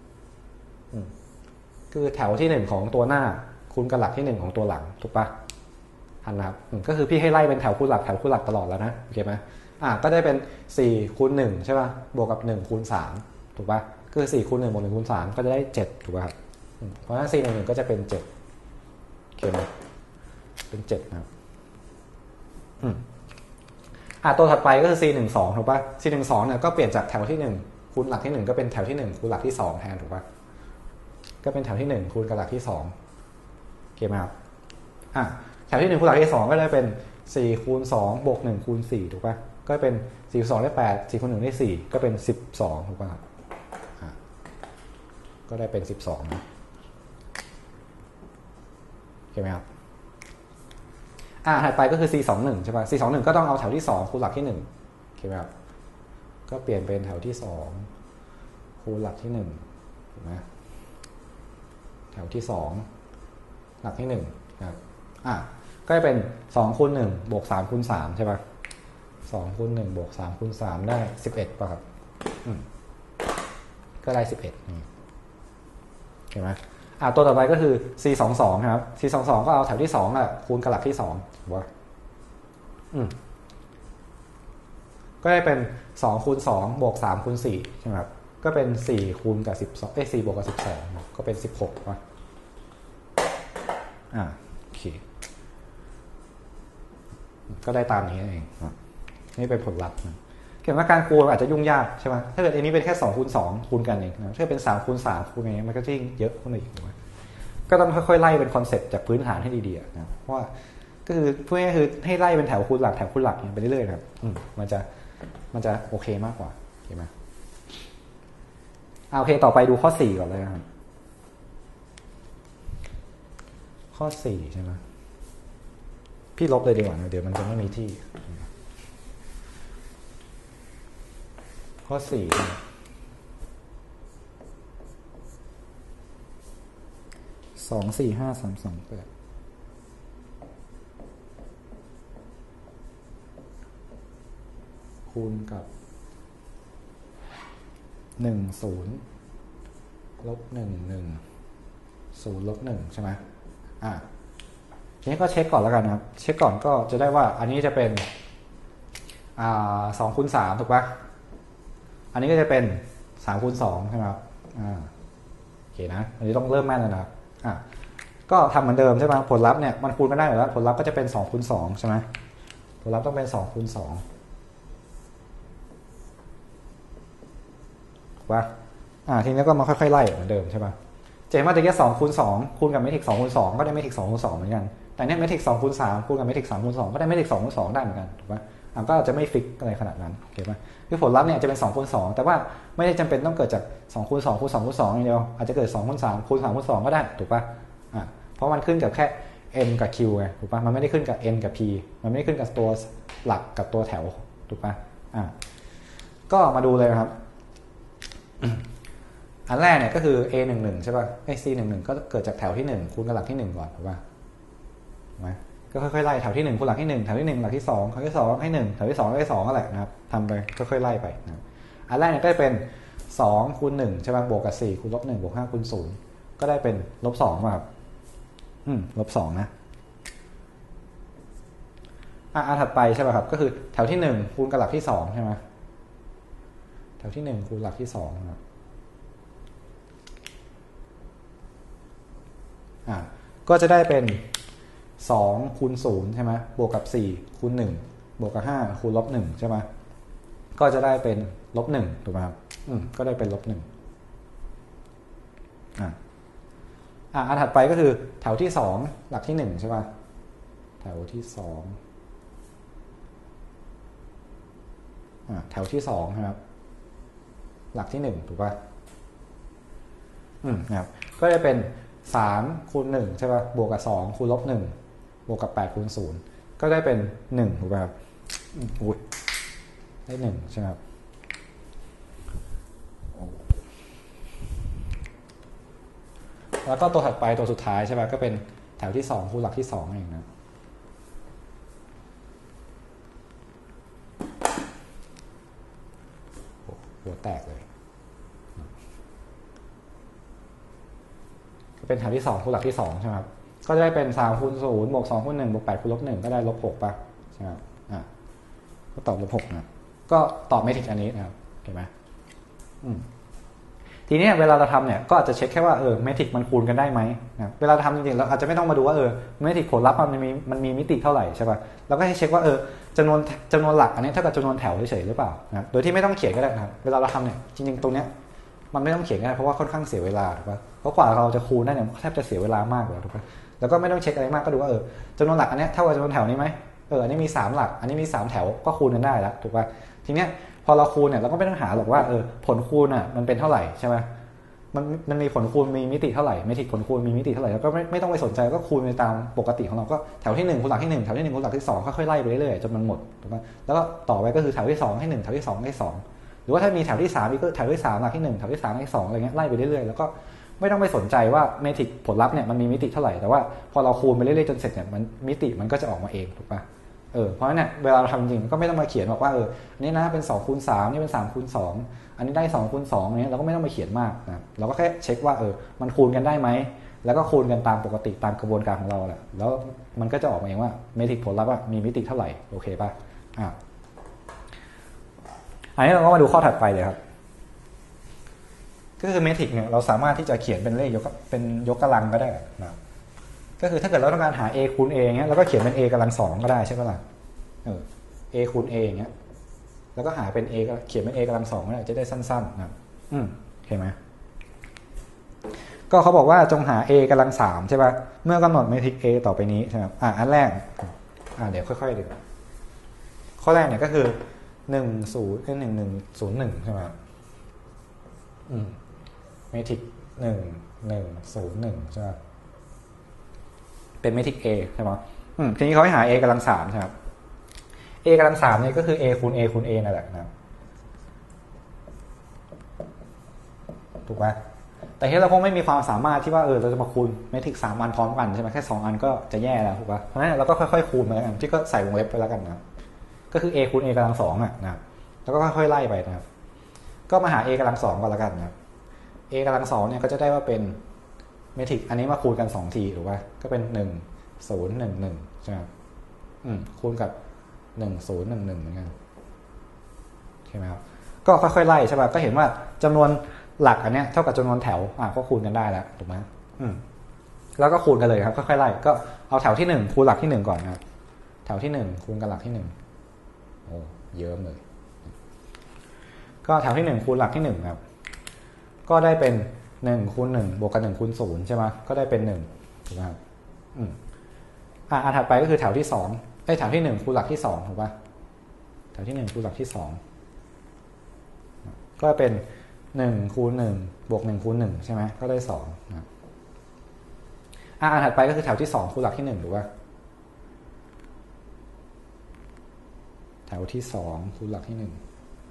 คือแถวที่หนึ่งของตัวหน้าคูณกับหลักที่หนึ่งของตัวหลังถูกปะทันนะครับก็คือพี่ให้ไล่เป็นแถวคูณหลักแถวคูณหลักตลอดแล้วนะโอเคไหมอ่าก็ได้เป็นสี่คูณหนึ่งใช่ป่ะบวกกับหนึ่งคูณสามถูกปะคือสี่คูณหนึ่งบวกหนึ่งคูณสามก็จะได้เจ็ดถูกป่ะครับเพราะฉะนั้น ซี หนึ่ง หนึ่ง ก็จะเป็นเจ็ดโอเคไหมเป็นเจ็ดนะครับอืมอ่าตัวถัดไปก็คือ ซี หนึ่ง สอง ถูกป่ะ ซี หนึ่ง สอง เนี่ยก็เปลี่ยนจากแถวที่หนึ่งคูณหลักที่หนึ่งก็เป็นแถวที่หนึ่งคูณหลักที่สองแทนถูกป่ะก็เป็นแถวที่หนึ่งคูณกับหลักที่สองโอเคไหมครับอ่ะแถวที่หนึ่งคูณหลักที่สองก็ได้เป็นสี่คูณสองบวกหนึ่งคูณสี่ถูกป่ะก็เป็นสี่คูณสองได้แปด สี่คูณหนึ่งได้สี่ก็เป็นสิบสองถูกป่ะครับอ่ะก็ได้เป็นสิบสองนะโอเคไหมครับอ่าถัดไปก็คือ ซี สอง หนึ่ง ใช่ป่ะ ซี สอง หนึ่ง ก็ต้องเอาแถวที่สองคูณหลักที่หนึ่งโอเคไหมครับก็เปลี่ยนเป็นแถวที่สองคูณหลักที่หนึ่งถูกไหมแถวที่สองหลักที่หนึ่งนะครับอ่ะก็จะเป็นสองคูณหนึ่งบวกสามคูณสามใช่ป่ะสองคูณหนึ่งบวกสามคูณสามได้สิบเอ็ดป่ะครับอืมก็ได้สิบเอ็ดเห็นไหมอ่าตัวต่อไปก็คือ c สองสองครับ c สองสองก็เอาแถวที่สองอ่ะคูณกับหลักที่สองว่าอืมก็ได้เป็นสองคูณสองบวกสามคูณสี่ใช่ไหมครับก็เป็นสี่คูณกับสิบสองเอ้ยสี่บวกกับสิบสองก็เป็นสิบหกว่ะอ่าโอเคก็ได้ตามนี้เองนี่เป็นผลลัพธ์เห็นว่าการคูณอาจจะยุ่งยากใช่ไหมถ้าเกิดอันนี้เป็นแค่สองคูณสองคูณกันเองนะถ้าเป็นสามคูณสามคูณอย่างเงี้ยมันก็ยิ่งเยอะขึ้นไปอีกก็ต้องค่อยๆไล่เป็นคอนเซ็ปต์จากพื้นฐานให้ดีๆนะเพราะว่าก็คือพูดง่ายๆคือให้ไล่เป็นแถวคูณหลักแถวคูณหลักไปเรื่อยๆครับมันจะมันจะโอเคมากกว่าเห็นไหมโอเคต่อไปดูข้อสี่ก่อนเลยครับข้อสี่ใช่ไหมพี่ลบเลยดีกว่าเดี๋ยวมันจะไม่มีที่ข้อสี่สองสี่ห้าสามสองแปดคูณกับหนึ่งศูนย์ลบหนึ่งหนึ่งศูนย์ลบหนึ่งใช่ไหมอ่ะทีนี้ก็เช็คก่อนแล้วกันนะครับเช็คก่อนก็จะได้ว่าอันนี้จะเป็นอ่าสองคูณสามถูกปะอันนี้ก็จะเป็นสามคูณสองใช่ไหมครับอ่าโอเคนะอันนี้ต้องเริ่มแม่นแล้วนะครับอ่ะก็ทำเหมือนเดิมใช่ไหมผลลัพธ์เนี่ยมันคูณไม่ได้อยู่แล้วผลลัพธ์ก็จะเป็นสองคูณสองใช่ไหมผลลัพธ์ต้องเป็นสองคูณสองว่าอ่าทีนี้ก็มาค่อยๆไล่เหมือนเดิมใช่ป่ะจะเห็นว่าตะเกียบสองคูณสองคูณกับเมทริกสองคูณสองก็ได้เมทริกสองคูณสองเหมือนกันแต่เนี้ยเมทริกสองคูณสามคูณกับเมทริกสามคูณสองก็ได้เมทริกสองคูณสองได้เหมือนกันถูกป่ะอ่าก็จะไม่ฟิกอะไรขนาดนั้นโอเคป่ะคือผลลัพธ์เนี่ยจะเป็นสองคูณสองแต่ว่าไม่ได้จำเป็นต้องเกิดจากสองคูณสองคูณสองคูณสองอย่างเดียวอาจจะเกิดสองคูณสามคูณสามคูณสองก็ได้ถูกป่ะอ่าเพราะมันขึ้นกับแค่ n กับ q ไงถูกป่ะมันไม่ได้ขึ้นกับ n กับ p มันไม่ได้ขึ้นกับตัวหลักกับตัวแถวถูกป่ะอ่าก็มาดูเลยครับอันแรกเนี่ยก็คือ a หนึ่งหนึ่งใช่ป่ะไอ้ c หนึ่งหนึ่งก็เกิดจากแถวที่หนึ่งคูณกับหลักที่หนึ่งก่อนถูกป่ะถูกไหมก็ค่อยๆไล่แถวที่หนึ่งคูณหลักที่หนึ่งแถวที่หนึ่งหลักที่สองแถวที่สองให้หนึ่งแถวที่สองให้สองก็แหละนะครับทำไปค่อยๆไล่ไปนะอันแรกเนี่ยก็จะเป็นสองคูณหนึ่งใช่ป่ะบวกกับสี่คูณลบหนึ่งบวกห้าคูณศูนย์ก็ได้เป็นลบสองป่ะครับอืมลบสองนะอ่ะอันถัดไปใช่ป่ะครับก็คือแถวที่หนึ่งคูณกับหลักที่สองใช่ไหมแถวที่หนึ่งคูณหลักที่สองนะครับอ่ะก็จะได้เป็นสองคูณศูนย์ใช่ไหมบวกกับสี่คูณหนึ่งบวกกับห้าคูณลบหนึ่งใช่ไหมก็จะได้เป็นลบหนึ่งถูกไหมครับอืมก็ได้เป็นลบหนึ่งอ่ะอ่ะอันถัดไปก็คือแถวที่สองหลักที่หนึ่งใช่ป่ะแถวที่สองอ่ะแถวที่สองครับหลักที่หนึ่งถูกป่ะอืมนะครับก็จะเป็นสามคูณหนึ่งใช่ป่ะบวกกับสองคูณลบหนึ่งบวกกับแปดคูณศูนย์ก็ได้เป็นหนึ่งถูกป่ะครับอุ้ยได้หนึ่งใช่ไหมครับแล้วก็ตัวถัดไปตัวสุดท้ายใช่ป่ะก็เป็นแถวที่สองคูณหลักที่สองเองนะหัวแตกเลยก็เป็นแถวที่สองคูณหลักที่สองใช่ไหมครับก็จะได้เป็นสามคูณศูนย์บวกสองคูณหนึ่งบวกแปดคูณลบหนึ่งก็ได้ลบหกป่ะใช่ไหมครับอ่ะก็ตอบลบหกนะก็ตอบเมทริกอันนี้นะครับเห็นไหมอืมทีนี้เวลาเราทำเนี่ยก็อาจจะเช็คแค่ว่าเออเมทริกมันคูณกันได้ไหมนะเวลาทำจริงๆเราอาจจะไม่ต้องมาดูว่าเออเมทริกผลลัพธ์มันมีมันมีมิติเท่าไหร่ใช่ป่ะเราก็ให้เช็คว่าเออจำนวนจำนวนหลักอันนี้เท่ากับจำนวนแถวเฉยๆหรือเปล่านะโดยที่ไม่ต้องเขียนก็ได้นะครับเวลาเราทำเนี่ยจริงๆตรงเนี้ยมันไม่ต้องเขียนก็ได้เพราะว่าค่อนข้างเสียเวลาถูกป่ะเพราะกว่าเราจะคูณได้เนี่ยแทบจะเสียเวลามากเลยถูกป่ะแล้วก็ไม่ต้องเช็คอะไรมากก็ดูว่าเออจำนวนหลักอันนี้เท่ากับจำนวนแถวนี้ไหมเอออันนี้มีสามหลักอันนี้มีสามแถวก็คูณกันได้แล้วถูกป่ะทีเนี้ยพอเราคูณเนี่ยเราก็ไม่ต้องหาหรอกว่าเออผลคูณอ่ะมันเป็นเท่าไหร่ใช่ไหมมันมันมีผลคูณมีมิติเท่าไหร่เมทริกผลคูณมีมิติเท่าไหร่แล้วก็ไม่ไม่ต้องไปสนใจก็คูณไปตามปกติของเราก็แถวที่หนึ่งคูณหลักที่หนึ่งแถวที่หนึ่งคูณหลักที่สองค่อยๆไล่ไปเรื่อยๆจนมันหมดถูกป่ะแล้วก็ต่อไปก็คือแถวที่สองให้หนึ่งแถวที่สองให้สองหรือว่าถ้ามีแถวที่สามอีกก็แถวที่สามหลักที่หนึ่งแถวที่สามให้สองอะไรเงี้ยไล่ไปเรื่อยๆแล้วก็ไม่ต้องไปสนใจว่าเมทริกผลลัพธ์เนี่ยมันมีมิติเท่าไหร่แต่ว่าพอเราคูณไปเรื่อยๆจนเสร็จเนี่ยมันมิติมันก็จะออกมาเองถูกป่ะเออเพราะฉะนั้นเนี่ยเวลาเราทำจริงก็ไม่ต้องมาเขียนบอกว่าเออนี่นะเป็นสองคูณสามนี่เป็นสามคูณสองอันนี้ได้สองคูณสองเนี้ยเราก็ไม่ต้องมาเขียนมากนะเราก็แค่เช็คว่าเออมันคูณกันได้ไหมแล้วก็คูณกันตามปกติตามกระบวนการของเราแหละแล้วมันก็จะออกมาเองว่าเมทริกผลลัพธ์มีมิติเท่าไหร่โอเคป่ะอ่ะอันนี้เราก็มาดูข้อถัดไปเลยครับก็คือเมทริกเนี่ยเราสามารถที่จะเขียนเป็นเลขยกเป็นยกกำลังก็ได้นะก็คือถ้าเกิดเราต้องการหา a คูณ a เงี้ยเราก็เขียนเป็น a กำลังสองก็ได้ใช่ไหมล่ะเออ a คูณ a อย่างเงี้ยแล้วก็หาเป็น a ก็เขียนเป็น a กำลังสองก็ได้จะได้สั้นๆนะอืมเห็นไหมก็เขาบอกว่าจงหา a กำลังสามใช่ป่ะเมื่อกำหนดเมทริก a ต่อไปนี้ใช่ไหมอ่ะอันแรกอ่ะเดี๋ยวค่อยๆดูข้อแรกเนี่ยก็คือหนึ่งศูนย์คือหนึ่งหนึ่งศูนย์หนึ่งใช่ไหมอืมเมทริกหนึ่งหนึ่งศูนย์หนึ่งใช่ไหมเป็นเมทริก a ใช่ไหมอืมทีนี้เขาให้หา a กำลังสามใช่ไหม a กำลังสามเนี่ยก็คือ a คูณ a คูณ a นั่นแหละนะถูกไหมแต่ที่เราคงไม่มีความสามารถที่ว่าเออเราจะมาคูณเมทริกสามอันพร้อมกันใช่ไหมแค่สองอันก็จะแย่แล้วถูกป่ะเพราะฉะนั้นเราก็ค่อยๆคูณไปแล้วกันที่ก็ใส่วงเล็บไปแล้วกันนะก็คือ a คูณ a กำลังสองอ่ะนะแล้วก็ค่อยๆไล่ไปนะครับก็มาหา a กำลังสองก่อนแล้วกันนะครับ a กำลังสองเนี่ยก็จะได้ว่าเป็นเมทริกอันนี้มาคูณกันสองทีถูกป่ะก็เป็นหนึ่ง ศูนย์ หนึ่ง หนึ่งใช่ไหมอืมคูณกับหนึ่ง ศูนย์ หนึ่ง หนึ่งเหมือนกันใช่ไหมครับก็ค่อยๆไล่ใช่ป่ะก็เห็นว่าจำนวนหลักอันเนี้ยเท่ากับจำนวนแถวอ่ะก็คูณกันได้แล้วถูกไหมอืมแล้วก็คูณกันเลยครับค่อยๆไล่ก็เอาแถวที่หนึ่งคูณหลักที่หนึ่งก่อนนะครับแถวที่หนึ่งคูณกับหลักที่หนึ่งโอ้เยอะเลยก็แถวที่หนึ่งคูณหลักที่หนึ่งครับก็ได้เป็นหนึ่งคูณหนึ่งบวกกับหนึ่งคูณศูนย์ใช่ไหมก็ได้เป็นหนึ่งถูกไหมครับอืมอ่ะอันถัดไปก็คือแถวที่สองได้แถวที่หนึ่งคูณหลักที่สองถูกป่ะแถวที่หนึ่งคูณหลักที่สองก็เป็นหนึ่งคูณหนึ่งบวกหนึ่งคูณหนึ่งใช่ไหมก็ได้สองนะอ่ะอันถัดไปก็คือแถวที่สองคูณหลักที่หนึ่งถูกป่ะแถวที่สองคูณหลักที่หนึ่ง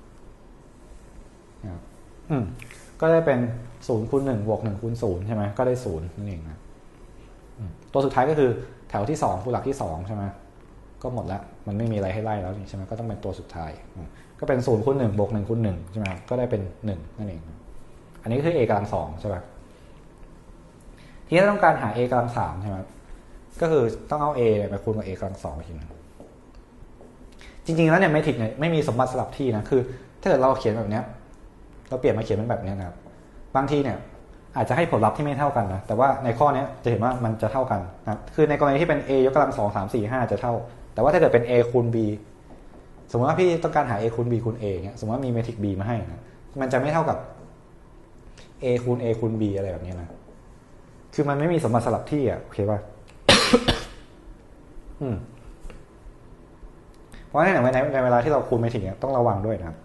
นะครับอืมก็ได้เป็นศูนย์คูณหนึ่งบวกหนึ่งคูณศูนย์ใช่ไหมก็ได้ศูนย์นั่นเองนะตัวสุดท้ายก็คือแถวที่สองคูณหลักที่สองใช่ไหมก็หมดแล้วมันไม่มีอะไรให้ไล่แล้วนี่ใช่ไหมก็ต้องเป็นตัวสุดท้ายก็เป็นศูนย์คูณหนึ่งบวกหนึ่งคูณหนึ่งใช่ไหมก็ได้เป็นหนึ่งนั่นเองอันนี้คือ a กำลังสองใช่ไหมทีนี้ต้องการหา a กำลังสามใช่ไหมก็คือต้องเอา a ไปคูณกับ a กำลังสองอีกทีนึงจริงๆแล้วเนี่ยเมทริกเนี่ยไม่มีสมบัติสลับที่นะคือถ้าเกิดเราเขียนแบบนี้เราเปลี่ยนมาเขียนเป็นแบบนี้นะครับบางทีเนี่ยอาจจะให้ผลลัพธ์ที่ไม่เท่ากันนะแต่ว่าในข้อนี้จะเห็นว่ามันจะเท่ากันนะคือในกรณีที่เป็น a ยกกำลังสองสามสี่ห้าจะเท่าแต่ว่าถ้าเกิดเป็น a คูณ b สมมติว่าพี่ต้องการหา a คูณ b คูณ a เนี่ยสมมติว่ามีเมทริก b มาให้นะมันจะไม่เท่ากับ a คูณ a คูณ b อะไรแบบนี้นะคือมันไม่มีสมบัติสลับที่อ่ะโอเคป่ะ อืมเพราะฉะนั้นในในเวลาที่เราคูณเมทริกเนี่ยต้องระวังด้วยนะครับ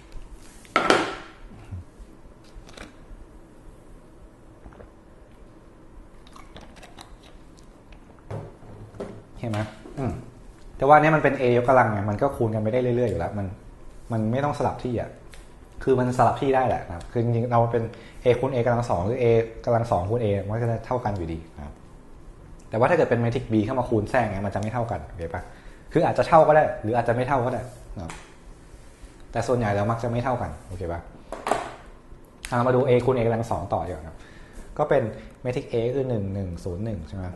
เห็นไหมอืมแต่ว่านี้มันเป็น a ยกกำลังไงมันก็คูณกันไปได้เรื่อยๆอยู่แล้วมันมันไม่ต้องสลับที่อ่ะคือมันสลับที่ได้แหละนะครับคือจริงๆเราเป็น a คูณ a กำลังสองหรือ a กำลังสองคูณ a มันก็จะเท่ากันอยู่ดีนะครับแต่ว่าถ้าเกิดเป็นเมทริก b เข้ามาคูณแทรกไงมันจะไม่เท่ากันโอเคปะคืออาจจะเท่าก็ได้หรืออาจจะไม่เท่าก็ได้นะแต่ส่วนใหญ่แล้วมักจะไม่เท่ากันโอเคปะมาดู a คูณ a กำลังสองต่อดีกว่าครับก็เป็นเมทริก a คือหนึ่งหนึ่งศูนย์หนึ่งใช่ไหม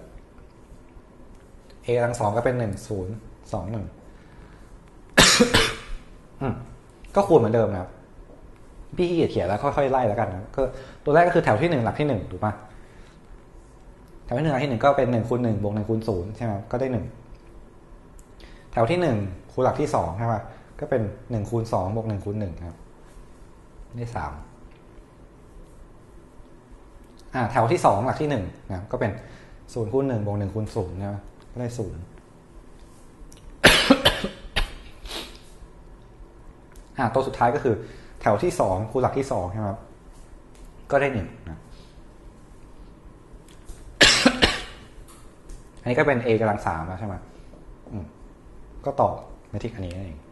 a กำลังสองก็เป็นหนึ่งศูนย์สองหนึ่งก็คูณเหมือนเดิมนะครับพี่ขี้เกียจเขียนแล้วค่อยๆไล่แล้วกันนะก็ตัวแรกก็คือแถวที่หนึ่งหลักที่หนึ่งถูกปะแถวที่หนึ่งหลักที่หนึ่งก็เป็นหนึ่งคูณหนึ่งบวกหนึ่งคูณศูนย์ใช่ไหมก็ได้หนึ่งแถวที่หนึ่งคูณหลักที่สองใช่ปะก็เป็นหนึ่งคูณสองบวกหนึ่งคูณหนึ่งครับได้สามอ่าแถวที่สองหลักที่หนึ่งนะก็เป็นศูนย์คูณหนึ่งบวกหนึ่งคูณศูนย์ใช่ไหมก็ได้ศูนย์อ่าตัวสุดท้ายก็คือแถวที่สองคูณหลักที่สองใช่ไหมครับก็ได้หนึ่งนะอันนี้ก็เป็น a กำลังสามแล้วใช่ไหมอืมก็ตอบเมทริกอันนี้นั่นเอง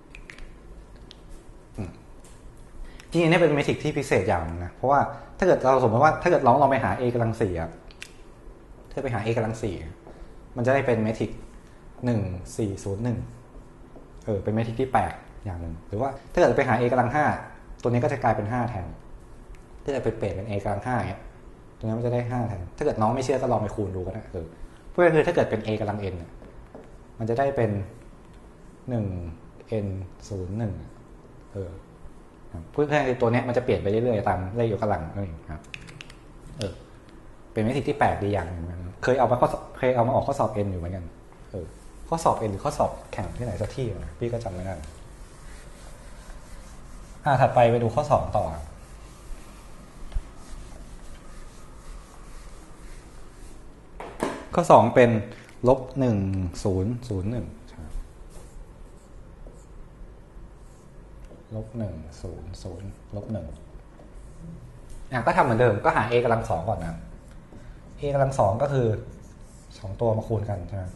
จริงๆนี่เป็นเมทริกที่พิเศษอย่างนึงนะเพราะว่าถ้าเกิดเราสมมติว่าถ้าเกิดลองเราไปหา a กำลังสี่ครับถ้าไปหา a กำลังสี่มันจะได้เป็นเมทริกหนึ่งสี่ศูนย์หนึ่งเออเป็นเมทริกที่แปลกอย่างหนึ่งหรือว่าถ้าเกิดไปหา a กำลังห้าตัวนี้ก็จะกลายเป็นห้าแทนถ้าเกิดไปเปลี่ยนเป็น a กำลังห้าเงี้ยตัวนี้มันจะได้ห้าแทนถ้าเกิดน้องไม่เชื่อก็ลองไปคูณดูก็ได้เออเพื่อคือถ้าเกิดเป็น a กำลัง n มันจะได้เป็นหนึ่ง n ศูนย์หนึ่งเออเพื่อคือตัวนี้มันจะเปลี่ยนไปเรื่อยๆตามเลขยกกำลังนั่นเองครับเออเป็นเมทริกที่แปลกดีอย่างหนึ่งเคยเอามาข้อเคยเอามาออกข้อสอบ n อยู่เหมือนกันเออข้อสอบ n หรือข้อสอบแข่งที่ไหนสักที่พี่ก็จำไม่ได้อ่าถัดไปไปดูข้อสองต่อข้อสองเป็นลบหนึ่งศูนย์ศูนย์หนึ่งลบหนึ่งศูนย์ศูนย์ลบหนึ่งอ่ะก็ทำเหมือนเดิมก็หา a กำลังสองก่อนนะ a กำลังสองก็คือสองตัวมาคูณกันใช่ไหม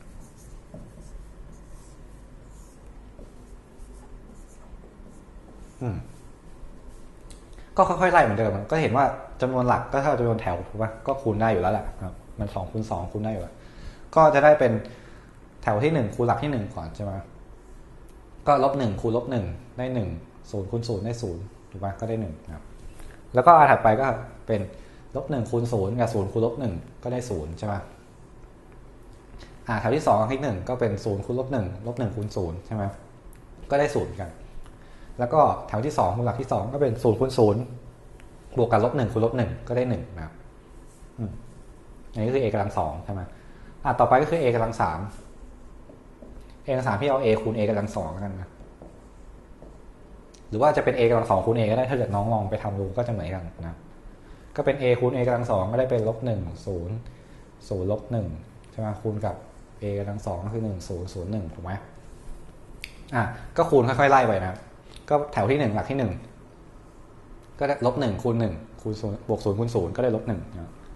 อืมก็ค่อยๆไล่เหมือนเดิมก็เห็นว่าจำนวนหลักก็เท่าจำนวนแถวถูกป่ะก็คูณได้อยู่แล้วแหละครับมันสองคูณสองคูณได้อยู่แล้วก็จะได้เป็นแถวที่หนึ่งคูณหลักที่หนึ่งก่อนใช่ไหมก็ลบหนึ่งคูณลบหนึ่งได้หนึ่งศูนย์คูณศูนย์ได้ศูนย์ถูกป่ะก็ได้หนึ่งครับแล้วก็อันถัดไปก็เป็นลบหนึ่งคูณศูนย์กับศูนย์คูณลบหนึ่งก็ได้ศูนย์ใช่ไหมอ่าแถวที่สองที่หนึ่งก็เป็นศูนย์คูณลบหนึ่งลบหนึ่งคูณศูนย์ใช่ไหมก็ได้ศูนย์กันแล้วก็แถวที่สองคูณหลักที่สองก็เป็นศูนย์คูณศูนย์บวกกับลบหนึ่งคูณลบหนึ่งก็ได้หนึ่งนะครับอันนี้คือ a กำลังสองใช่ไหมอ่ะต่อไปก็คือ a กำลังสาม a กำลังสามพี่เอา a คูณ a กำลังสองกันนะหรือว่าจะเป็น a กำลังสองคูณ a ก็ได้ถ้าเกิดน้องลองไปทำดูก็จะเหมือนกันนะก็เป็น a คูณ a กำลังสองก็ได้เป็นลบหนึ่งศูนย์ศูนย์ลบหนึ่งใช่ไหมคูณกับ a กำลังสองก็คือหนึ่งศูนย์ศูนย์หนึ่งถูกไหมอ่ะก็คูณค่อยๆไล่ไปนะก็แถวที่หนึ่งหลักที่หนึ่งก็ได้ลบหนึ่งคูณหนึ่งคูณศูนย์บวกศูนย์คูณศูนย์ก็ได้ลบหนึ่ง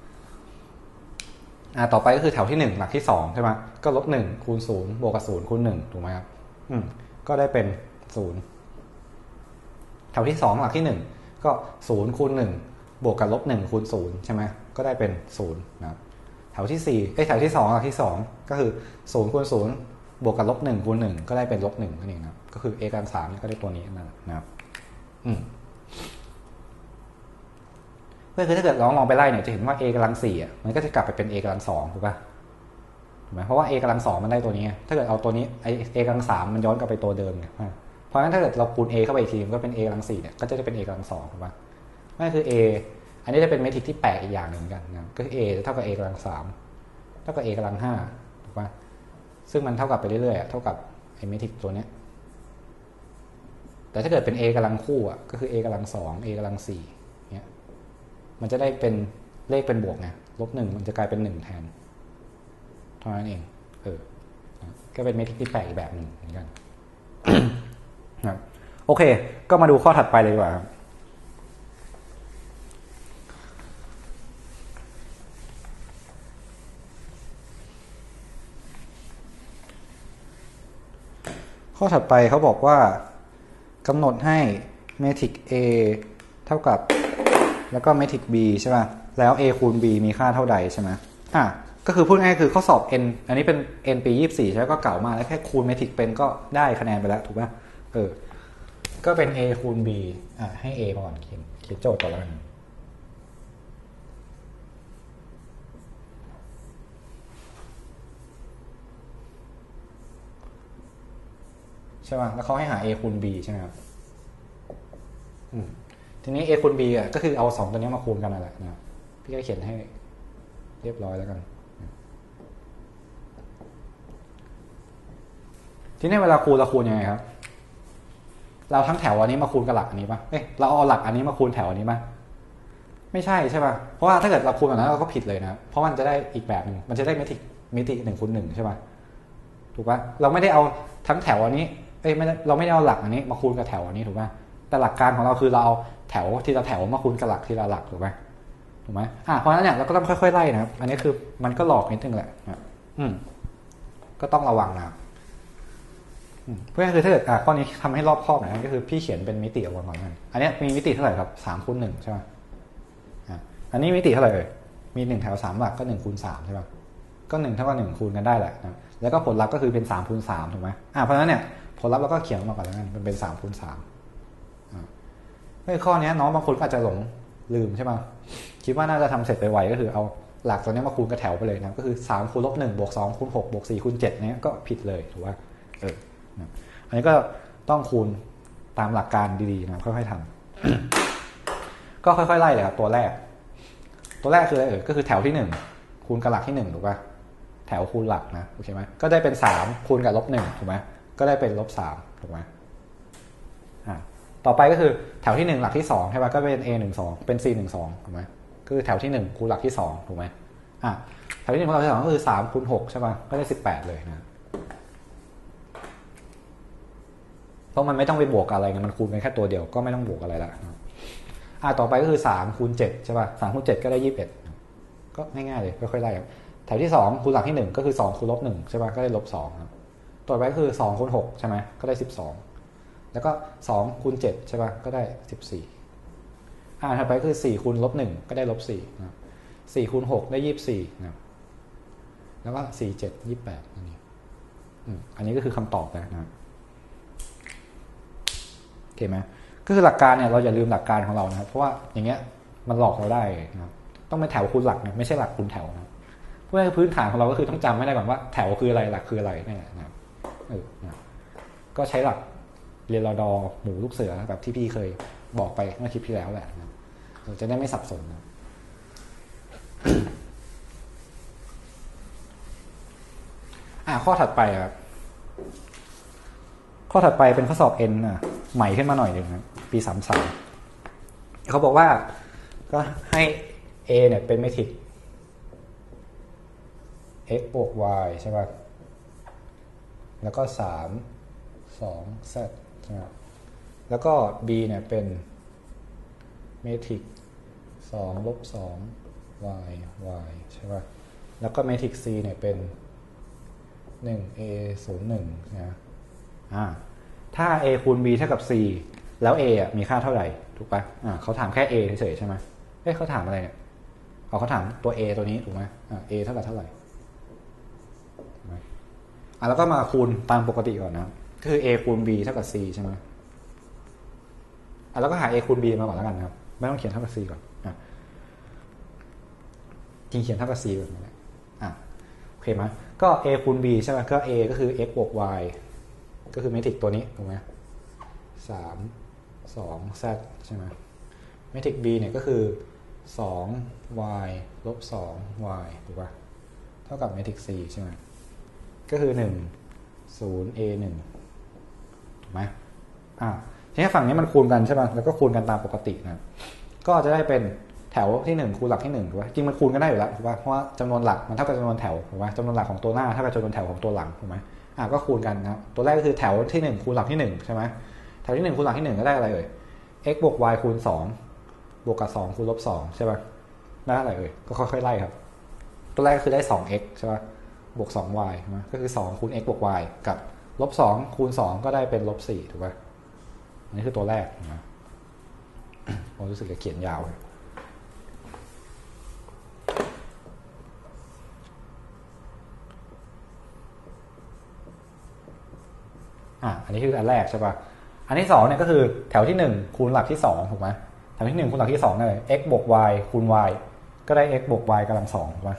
อ่าต่อไปก็คือแถวที่หนึ่งหลักที่สองใช่ไหมก็ลบหนึ่งคูณศูนย์บวกกับศูนย์คูณหนึ่งถูกไหมครับอืมก็ได้เป็นศูนย์แถวที่สองหลักที่หนึ่งก็ศูนย์คูณหนึ่งบวกกับลบหนึ่งคูณศูนย์ใช่ไหมก็ได้เป็นศูนย์นะครับแถวที่สี่เอ้ยแถวที่สองหลักที่สองก็คือศูนย์คูณศูนย์บวกกับลบหนึ่งคูณหนึ่งก็ได้เป็นลบหนึ่งนั่นเองครับก็คือ a กำลังสามก็ได้ตัวนี้นะครับอืมเพื่อคือถ้าเกิดลองลองไปไล่เนี่ยจะเห็นว่า a กำลังสี่อ่ะมันก็จะกลับไปเป็น a กำลังสองถูกป่ะถูกไหมเพราะว่า a กำลังสองมันได้ตัวนี้ถ้าเกิดเอาตัวนี้ไอ a กำลังสามมันย้อนกลับไปตัวเดิมเนี่ยเพราะฉะนั้นถ้าเกิดเราคูณ a เข้าไปอีกทีมันก็เป็น a กำลังสี่เนี่ยก็จะได้เป็น a กำลังสองถูกป่ะนั่นคือ a อันนี้จะเป็นเมทริกที่แปลกอีกอย่างหนึ่งกันนะก็คือ a เท่ากับ a กำลังสามเท่ากับ a กำลังห้าถูกป่ะซึ่งมันเท่ากับไปเรื่อยๆเท่ากับไอเมทริกตัวนี้แต่ถ้าเกิดเป็น a กำลังคู่อ่ะก็คือ a กำลังสอง a กำลังสี่เนี่ยมันจะได้เป็นเลขเป็นบวกไงลบหนึ่งมันจะกลายเป็นหนึ่งแทนเท่านั้นเองเออก็เป็นเมทริกที่แปลกอีกแบบหนึ่งเหมือนกันนะโอเคก็มาดูข้อถัดไปเลยดีกว่าครับข้อถัดไปเขาบอกว่ากำหนดให้เมทริก A เท่ากับแล้วก็เมทริก B ใช่ป่ะแล้ว A คูณ B มีค่าเท่าใดใช่ไหมอ่ะก็คือพูดง่ายๆคือข้อสอบ N อันนี้เป็น N ปียี่สิบสี่ใช่ไหมก็เก่ามากแล้วแค่คูณเมทริกเป็นก็ได้คะแนนไปแล้วถูกป่ะเออก็เป็น A คูณ B อ่ะให้ A ก่อนเขียนเขียนโจทย์ต่อแล้วกันใช่ป่ะแล้วเขาให้หา a คูณ b ใช่ไหมครับทีนี้ a คูณ b อ่ะก็คือเอาสองตัวนี้มาคูณกันนั่นแหละนะพี่ก็เขียนให้เรียบร้อยแล้วกันทีนี้เวลาคูณเราคูณยังไงครับเราทั้งแถวอันนี้มาคูณกับหลักอันนี้ป่ะเอ้ยเราเอาหลักอันนี้มาคูณแถวอันนี้ป่ะไม่ใช่ใช่ป่ะเพราะว่าถ้าเกิดเราคูณแบบนั้นเราก็ผิดเลยนะเพราะมันจะได้อีกแบบนึงมันจะได้เมทริกมิติหนึ่งคูณหนึ่งใช่ป่ะถูกป่ะเราไม่ได้เอาทั้งแถวอันนี้เอ้ยไม่เราไม่ได้เอาหลักอันนี้มาคูณกับแถวอันนี้ถูกป่ะแต่หลักการของเราคือเราเอาแถวทีละแถวมาคูณกับหลักทีละหลักถูกไหมถูกไหมอ่ะเพราะฉะนั้นเนี่ยเราก็ต้องค่อยๆไล่นะครับอันนี้คือมันก็หลอกนิดนึงแหละอืมก็ต้องระวังนะครับเพื่อคือถ้าเกิดอ่ะข้อนี้ทำให้รอบคอบหน่อยก็คือพี่เขียนเป็นมิติออกมาก่อนกันอันนี้มีมิติเท่าไหร่ครับสามคูณหนึ่งใช่ไหมอ่ะอันนี้มิติเท่าไหร่มีหนึ่งแถวสามหลักก็หนึ่งคูณสามใช่ป่ะก็หนึ่งเท่ากับหนึ่งคูณกันได้แหละนะแล้วก็ผลลัพธ์ก็คือเป็นสามคูณสามถูกไหมอ่าเพราะฉะนั้นเนี่ยผลลัพธ์เราก็เขียนมาก่อนแล้วกันมันเป็นสามคูณสามอ่าในข้อนี้น้องบางคนก็อาจจะหลงลืมใช่ไหมคิดว่าน่าจะทำเสร็จไปไวก็คือเอาหลักตัวนี้มาคูณกับแถวไปเลยนะก็คือสามคูณลบหนึ่งบวกสองคูณหกบวกสี่คูณเจ็ดเนี้ยก็ผิดเลยถูกป่ะเออนะอันนี้ก็ต้องคูณตามหลักการดีๆนะค่อยๆทำก็ค่อยๆไล่เลยครับตัวแรกตัวแรกคืออะไรเออก็คือแถวที่หนึ่งคูณกับหลักที่หนึ่งถูกป่ะแถวคูณหลักนะโอเคไหมก็ได้เป็นสามคูณกับลบหนึ่งถูกไหมก็ได้เป็นลบสามถูกไหมอ่าต่อไปก็คือแถวที่หนึ่งหลักที่สองใช่ป่ะก็เป็น a หนึ่งสองเป็น c หนึ่งสองถูกไหมคือแถวที่หนึ่งคูณหลักที่สองถูกไหมอ่าแถวที่หนึ่งคูณหลักที่สองก็คือสามคูณหกใช่ป่ะก็ได้สิบแปดเลยนะเพราะมันไม่ต้องไปบวกอะไรกันมันคูณกันแค่ตัวเดียวก็ไม่ต้องบวกอะไรละอ่าต่อไปก็คือสามคูณเจ็ดใช่ป่ะสามคูณเจ็ดก็ได้ยี่สิบเอ็ดก็ง่ายๆเลยค่อยๆไล่ครับแถวที่สองคูณหลักที่หนึ่งก็คือสองคูณลบหนึ่งใช่ป่ะก็ได้ลบสองครับต่อไปก็คือสองคูณหกใช่ไหมก็ได้สิบสองแล้วก็สองคูณเจ็ดใช่ป่ะก็ได้สิบสี่อ่าถัดไปคือสี่คูณลบหนึ่งก็ได้ลบสี่นะครับสี่คูณหกได้ยี่สิบสี่นะครับแล้วก็สี่เจ็ดยี่สิบแปดอันนี้อันนี้ก็คือคำตอบนะครับโอเคไหมก็คือหลักการเนี่ยเราอย่าลืมหลักการของเรานะครับเพราะว่าอย่างเงี้ยมันหลอกเราได้นะครับต้องเป็นแถวคูณหลักนะไม่ใช่หลักคูณแถวนะเพราะว่าพื้นฐานของเราก็คือต้องจำให้ได้ก่อนว่าแถวคืออะไรหลักคืออะไรนี่แหละนะครับเออนะก็ใช้หลักเรียนรอดอหมูลูกเสือแบบที่พี่เคยบอกไปเมื่อคลิปที่แล้วแหละนะเราจะได้ไม่สับสนนะอ่าข้อถัดไปครับข้อถัดไปเป็นข้อสอบ N อ่ะใหม่ขึ้นมาหน่อยนึงครับปีสามสามเขาบอกว่าก็ให้ A เนี่ยเป็นเมทริก x บวก y ใช่ป่ะแล้วก็สาม สอง z ใช่ไหมแล้วก็ B เนี่ยเป็นเมทริกสองลบสอง y y ใช่ป่ะแล้วก็เมทริก C เนี่ยเป็นหนึ่ง a ศูนย์ หนึ่งนะอ่าถ้า a คูณ b เท่ากับ c แล้ว a อ่ะมีค่าเท่าไหร่ถูกป่ะอ่าเขาถามแค่ a เฉยๆใช่ไหมเอ้ยเขาถามอะไรเนี่ยเขาเขาถามตัว a ตัวนี้ถูกไหมอ่า a เท่ากับเท่าไหร่อ่ะแล้วก็มาคูณตามปกติก่อนนะก็คือ a คูณ b เท่ากับ c ใช่ไหมอ่ะแล้วก็หา a คูณ b มาก่อนแล้วกันนะครับไม่ต้องเขียนเท่ากับ c ก่อนอ่ะจริงเขียนเท่ากับ c ก่อนนะอ่ะโอเคไหมก็ a คูณ b ใช่ไหมก็ a ก็คือ x บวก y ก็คือเมทริกตัวนี้ถูกไหมสาม สอง z ใช่ไหมเมทริก b เนี่ยก็คือสอง y ลบสอง y ถูกป่ะเท่ากับเมทริก c ใช่ไหมก็คือหนึ่ง ศูนย์ a หนึ่งถูกไหมอ่าทีนี้ฝั่งนี้มันคูณกันใช่ป่ะแล้วก็คูณกันตามปกตินะก็จะได้เป็นแถวที่หนึ่งคูณหลักที่หนึ่งถูกป่ะจริงมันคูณกันได้อยู่แล้วถูกป่ะเพราะว่าจำนวนหลักมันเท่ากับจำนวนแถวถูกป่ะจำนวนหลักของตัวหน้าเท่ากับจำนวนแถวของตัวหลังถูกไหมอ่าก็คูณกันนะตัวแรกก็คือแถวที่หนึ่งคูณหลักที่หนึ่งใช่ไหมแถวที่หนึ่งคูณหลักที่หนึ่งก็ได้อะไรเอ่ย x บวก y คูณสองบวกกับสองคูณลบสองใช่ป่ะได้อะไรเอ่ยก็ค่อยๆไล่ครับตัวแรกก็คือได้ สอง x ใช่ป่ะบวก สอง y ใช่ไหมก็คือสองคูณ x บวก y กับลบสองคูณสองก็ได้เป็นลบสี่ถูกป่ะอันนี้คือตัวแรกนะผมรู้สึกจะเขียนยาวอ่ะอันนี้คืออันแรกใช่ป่ะอันที่สองเนี่ยก็คือแถวที่หนึ่งคูณหลักที่สองถูกไหมแถวที่หนึ่งคูณหลักที่สองเลย x บวก y คูณ y ก็ได้ x บวก y กำลังสองถูกไหม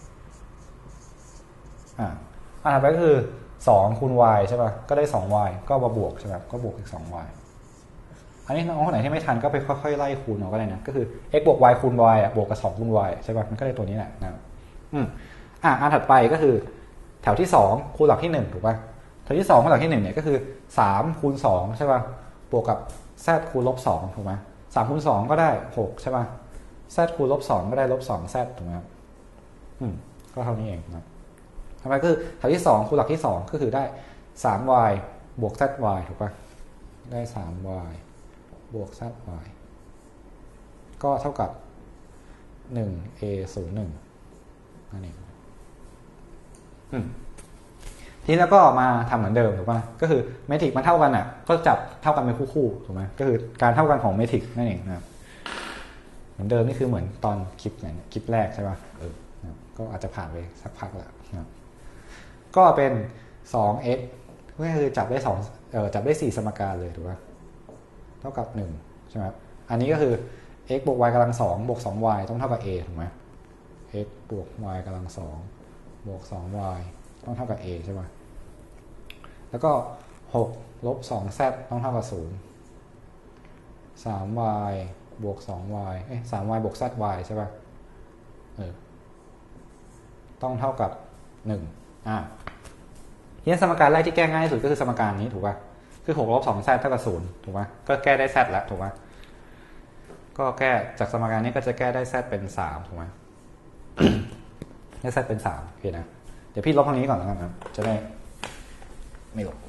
อ่าอันถัดไปก็คือสองคูณ y ใช่ป่ะก็ได้ สอง y ก็มาบวกใช่ป่ะก็บวกอีก สอง y อันนี้น้องคนไหนที่ไม่ทันก็ไปค่อยๆไล่คูณเอาก็ได้นะก็คือ x บวก y คูณ y อ่ะบวกกับสองคูณ y ใช่ป่ะมันก็ได้ตัวนี้แหละนะอืมอ่ะอันถัดไปก็คือแถวที่สองคูณหลักที่หนึ่งถูกป่ะแถวที่สองคูณหลักที่หนึ่งเนี่ยก็คือสามคูณสองใช่ป่ะบวกกับ z คูณลบสองถูกไหมสามคูณสองก็ได้หกใช่ป่ะ z คูณลบสองก็ได้ลบสอง z ถูกไหมครับอืมก็เท่านี้เองนะทำไมคือแถวที่สองคูณหลักที่สองก็คือได้ สาม y บวก zy ถูกป่ะได้ สาม y บวก zy ก็เท่ากับ หนึ่ง a ศูนย์ หนึ่งนั่นเองอืมทีนี้แล้วก็มาทำเหมือนเดิมถูกป่ะก็คือเมทริกมันเท่ากันอ่ะก็จับเท่ากันเป็นคู่ๆถูกไหมก็คือการเท่ากันของเมทริกนั่นเองนะครับเหมือนเดิมนี่คือเหมือนตอนคลิปไหนคลิปแรกใช่ป่ะเออนะก็อาจจะผ่านไปสักพักแล้วนะก็เป็น สอง x ก็คือจับได้สองเอ่อจับได้สี่สมการเลยถูกป่ะเท่ากับหนึ่งใช่ไหมอันนี้ก็คือ x บวก y กำลังสองบวก สอง y ต้องเท่ากับ a ถูกไหม x บวก y กำลังสองบวก สอง y ต้องเท่ากับ a ใช่ไหมแล้วก็หกลบ สอง z ต้องเท่ากับศูนย์ สาม y บวก สอง y เอ้ย สาม y บวก z y ใช่ป่ะเออต้องเท่ากับหนึ่งอ่ะทีนี้สมการแรกที่แก้ง่ายที่สุดก็คือสมการนี้ถูกป่ะคือหกลบ สอง z เท่ากับศูนย์ถูกป่ะก็แก้ได้ z แล้วถูกป่ะก็แก้จากสมการนี้ก็จะแก้ได้ z เป็นสามถูกไหม ได้ z เป็นสามโอเคนะเดี๋ยวพี่ลบตรงนี้ก่อนแล้วกันนะจะได้ไม่ลบ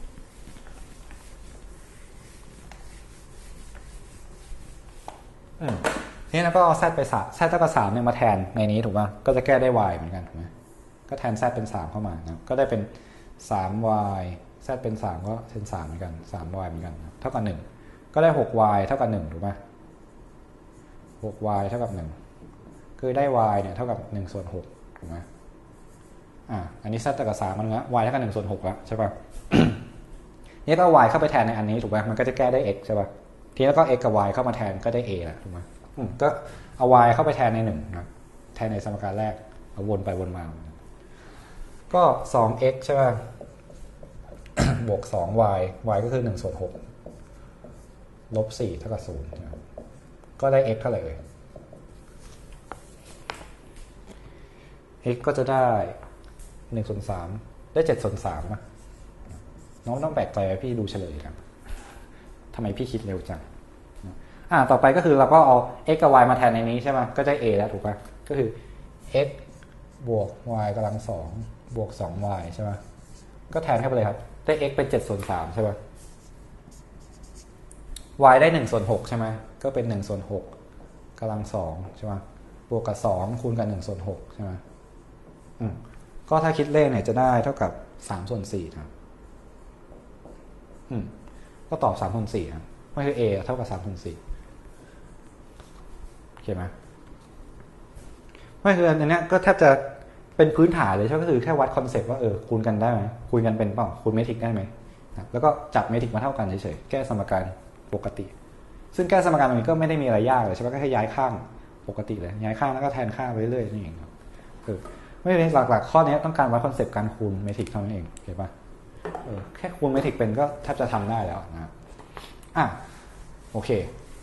ทีนี้แล้วก็แซดไปสามแซดเท่ากับสามเนี่ยมาแทนในนี้ถูกป่ะก็จะแก้ได้ y เหมือนกันถูกไหมก็แทนแซดเป็นสามเข้ามานะก็ได้เป็น สาม y แซดเป็นสามก็เป็นสามเหมือนกัน สาม y เหมือนกันเท่ากับหนึ่งก็ได้ หก y เท่ากับหนึ่งถูกป่ะ หก y เท่ากับหนึ่งคือได้ y เนี่ยเท่ากับหนึ่งส่วนหกถูกไหมอ่ะอันนี้แซดเท่ากับสามมันแล้ว y เท่ากับหนึ่งส่วนหกแล้วใช่ป่ะ นี่ก็ y เข้าไปแทนในอันนี้ถูกไหมมันก็จะแก้ได้ x ใช่ป่ะทีแล้วก็ x กับ y เข้ามาแทนก็ได้ a แล้วถูกไหมก็เอา y เข้าไปแทนในหนึ่งนะแทนในสมการแรกเอาวนไปวนมาก็ สอง x ใช่ป่ะ บวก สอง y y ก็คือหนึ่งส่วนหกลบสี่เท่ากับศูนย์ก็ได้ x เท่าไหร่เอ่ย x ก็จะได้หนึ่งส่วนสามได้เจ็ดส่วนสามนะน้องต้องแปลกใจพี่ดูเฉลยครับทำไมพี่คิดเร็วจังอ่าต่อไปก็คือเราก็เอา x กับ y มาแทนในนี้ใช่ไหมก็ได้ a แล้วถูกป่ะก็คือ x บวก y กำลังสองบวก สอง y ใช่ไหมก็แทนเข้าไปเลยครับได้ x เป็นเจ็ดส่วนสามใช่ป่ะ y ได้หนึ่งส่วนหกใช่ไหมก็เป็นหนึ่งส่วนหกกำลังสองใช่ไหมบวกกับสองคูณกับหนึ่งส่วนหกใช่ไหมอืมก็ถ้าคิดเลขเนี่ยจะได้เท่ากับสามส่วนสี่ครับอืมก็ตอบสามส่วนสี่ครับไม่คือ a เท่ากับสามส่วนสี่โอเคไหมไม่คืออันนี้ก็แทบจะเป็นพื้นฐานเลยใช่ก็คือแค่วัดคอนเซ็ปต์ว่าเออคูณกันได้ไหมคูณกันเป็นเปล่าคูณเมทริกได้ไหมแล้วก็จับเมทริกมาเท่ากันเฉยๆแก้สมการปกติซึ่งแก้สมการตรงนี้ก็ไม่ได้มีอะไรยากเลยใช่ไหมก็แค่ย้ายข้างปกติเลยย้ายข้างแล้วก็แทนค่าไปเรื่อยๆนี่เองครับคือไม่เป็นหลักๆข้อนี้ต้องการวัดคอนเซ็ปต์การคูณเมทริกเท่านั้นเองเข้าใจป่ะเออแค่คูณเมทริกเป็นก็แทบจะทำได้แล้วนะครับอ่ะโอเค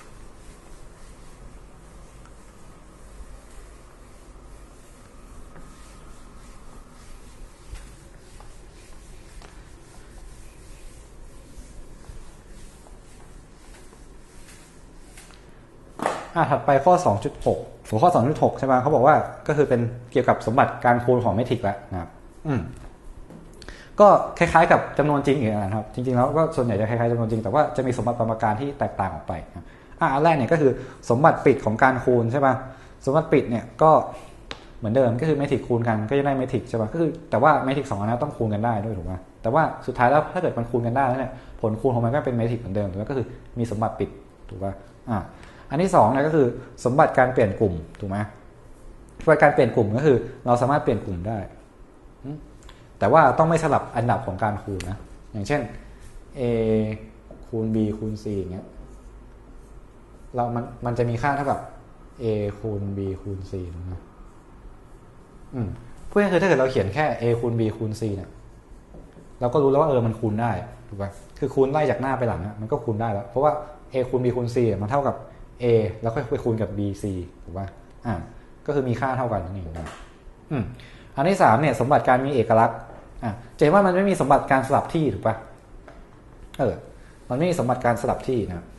อ่ะถัดไปข้อ สองจุดหก หัวข้อ สองจุดหก ใช่ไหมเขาบอกว่าก็คือเป็นเกี่ยวกับสมบัติการคูณของเมทริกแล้วนะครับอืมก็คล้ายๆกับจำนวนจริงอย่างนั้นครับจริงๆแล้วก็ส่วนใหญ่จะคล้ายๆจำนวนจริงแต่ว่าจะมีสมบัติประการที่แตกต่างออกไปอ่ะอันแรกเนี่ยก็คือสมบัติปิดของการคูณใช่ป่ะสมบัติปิดเนี่ยก็เหมือนเดิมก็คือเมทริกคูณกันก็จะได้เมทริกใช่ป่ะก็คือแต่ว่าเมทริกสองอันนั้นต้องคูณกันได้ด้วยถูกไหมแต่ว่าสุดท้ายแล้วถ้าเกิดมันคูณกันได้แล้วเนี่ยผลคูณของมันก็เป็นเมทริกเหมือนเดิมถูกไหมก็คือมีสมบัติปิดถูกป่ะอ่ะอันที่สองเนี่ยก็คือสมบัติการเปลี่ยนกลุ่มถูกไหมสมบัติการเปลี่ยนกลุ่มก็คือเราสามารถเปลี่ยนกลุ่มได้แต่ว่าต้องไม่สลับอันดับของการคูณนะอย่างเช่น a คูณ b คูณ c อย่างเงี้ยเรามันมันจะมีค่าเท่ากับ a คูณ b คูณ c นะอืมพูดง่ายๆคือถ้าเกิดเราเขียนแค่ a คูณ b คูณ c เนี่ยเราก็รู้แล้วว่าเออมันคูณได้ถูกป่ะคือคูณไล่จากหน้าไปหลังมันก็คูณได้แล้วเพราะว่า a คูณ b คูณ c มันเท่ากับ a แล้วค่อยไปคูณกับ b c ถูกป่ะอ่าก็คือมีค่าเท่ากันนั่นเองนะอืมอันที่สามเนี่ยสมบัติการมีเอกลักษณ์อ่ะจะเห็นว่ามันไม่มีสมบัติการสลับที่ถูกป่ะเออมันไม่มีสมบัติการสลับที่นะ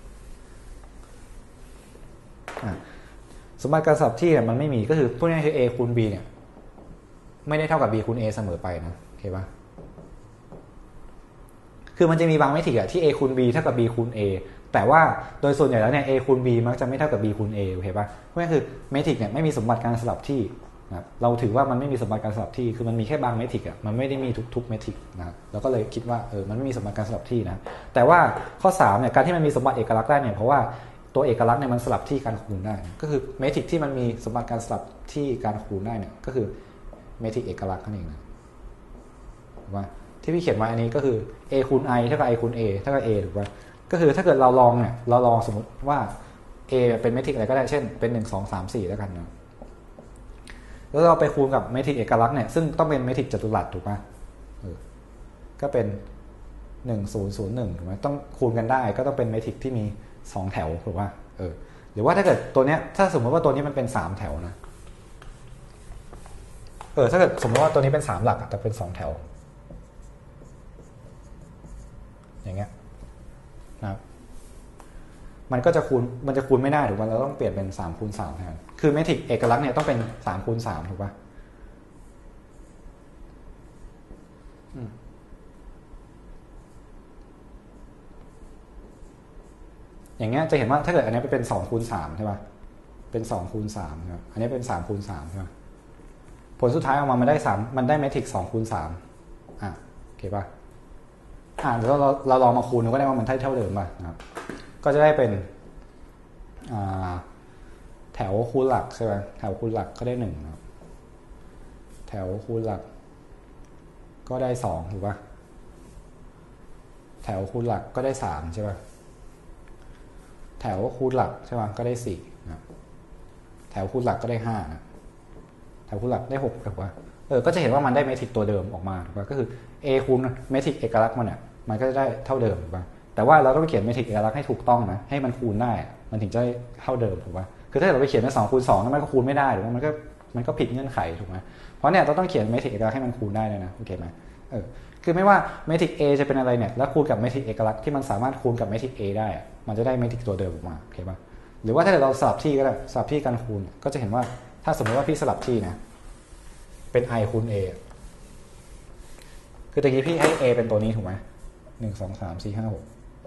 อ่ะสมบัติการสลับที่เนี่ยมันไม่มีก็คือพูดง่ายๆคือ a คูณ b เนี่ยไม่ได้เท่ากับ b คูณ a เสมอไปนะโอเคป่ะคือมันจะมีบางเมทริกอะที่ a คูณ b เท่ากับ b คูณ a แต่ว่าโดยส่วนใหญ่แล้วเนี่ย a คูณ b มักจะไม่เท่ากับ b คูณ a โอเคป่ะเพราะงั้นคือเมทริกเนี่ยไม่มีสมบัติการสลับที่นะเราถือว่ามันไม่มีสมบัติการสลับที่คือมันมีแค่บางเมทริกอ่ะมันไม่ได้มีทุกๆเมทริกนะครับเราก็เลยคิดว่าเออมันไม่มีสมบัติการสลับที่นะแต่ว่าข้อสามเนี่ยการที่มันมีสมบัติเอกลักษณ์ได้เนี่ยเพราะว่าตัวเอกลักษณ์เนี่ยมันสลับที่การคูณได้ก็คือเมทริกที่มันมีสมบัติการสลับที่การคูณได้เนี่ยก็คือเมทริกเอกลักษณ์นั่นเองนะถูกป่ะที่พี่เขียนไว้อันนี้ก็คือ a คูณ i เท่ากับ i คูณ a เท่ากับ a ถูกป่ะก็คือถ้าเกิดเราลองเนี่ยเราลองสมมติว่า a เป็นเมทริกอะไรก็ได้เช่นเป็นหนึ่ง สอง สาม สี่แล้วกันนะแล้วเราไปคูณกับเมทริกเอกลักษณ์เนี่ยซึ่งต้องเป็นเมทริกจัตุรัสถูกป่ะเออก็เป็นหนึ่ง ศูนย์ ศูนย์ หนึ่งถูกไหมต้องคูณกันได้ก็ต้องเป็นเมทริกที่มีสองแถวถูกป่ะเออหรือว่าถ้าเกิดตัวเนี้ยถ้าสมมติว่าตัวนี้มันเป็นสามแถวนะเออถ้าเกิดสมมติว่าตัวนี้เป็นสามหลักแต่เป็นสองแถวอย่างเงี้ยนะครับมันก็จะคูณมันจะคูณไม่ได้ถูกป่ะเราต้องเปลี่ยนเป็นสามคูณสามแทนคือเมทริกเอกลักษณ์เนี่ยต้องเป็นสามคูณสามถูกป่ะอย่างเงี้ยจะเห็นว่าถ้าเกิดอันนี้เป็นสองคูณสามใช่ป่ะเป็นสองคูณสามครับอันนี้เป็นสามคูณสามใช่ป่ะผลสุดท้ายออกมามันได้สามมันได้เมทริกสองคูณสามอ่ะโอเคป่ะอ่ะเดี๋ยวเราเราลองมาคูณดูก็ได้ว่ามันเท่าเดิมป่ะนะครับก็จะได้เป็นอ่าแถวคูณหลักใช่ป่ะแถวคูณหลักก็ได้หนึ่งครับแถวคูณหลักก็ได้สองถูกป่ะแถวคูณหลักก็ได้สามใช่ป่ะแถวคูณหลักใช่ป่ะก็ได้สี่นะแถวคูณหลักก็ได้ห้านะแถวคูณหลักได้หกถูกป่ะเออก็จะเห็นว่ามันได้เมทริกตัวเดิมออกมาถูกป่ะก็คือ a คูณเมทริกเอกลักษณ์มันเนี่ยมันก็จะได้เท่าเดิมถูกป่ะแต่ว่าเราต้องเขียนเมทริกเอกลักษณ์ให้ถูกต้องนะให้มันคูณได้มันถึงจะเท่าเดิมถูกป่ะคือถ้าเราไปเขียนเป็นสองคูณสองมันก็คูณไม่ได้หรือว่ามันก็มันก็ผิดเงื่อนไขถูกไหมเพราะเนี่ยเราต้องเขียนเมทริกเอกลักษณ์ให้มันคูณได้เลยนะโอเคไหมเออคือไม่ว่าเมทริก a จะเป็นอะไรเนี่ยแล้วคูณกับเมทริกเอกลักษณ์ที่มันสามารถคูณกับเมทริก a ได้มันจะได้เมทริกตัวเดิมออกมาโอเคป่ะหรือว่าถ้าเราสลับที่ก็ได้สลับที่การคูณก็จะเห็นว่าถ้าสมมติว่าพี่สลับที่นะเป็น i คูณ a คือตะกี้พี่ให้ a เป็นตัวนี้ถูกไหมหนึ่ง สอง สาม สี่ ห้า หก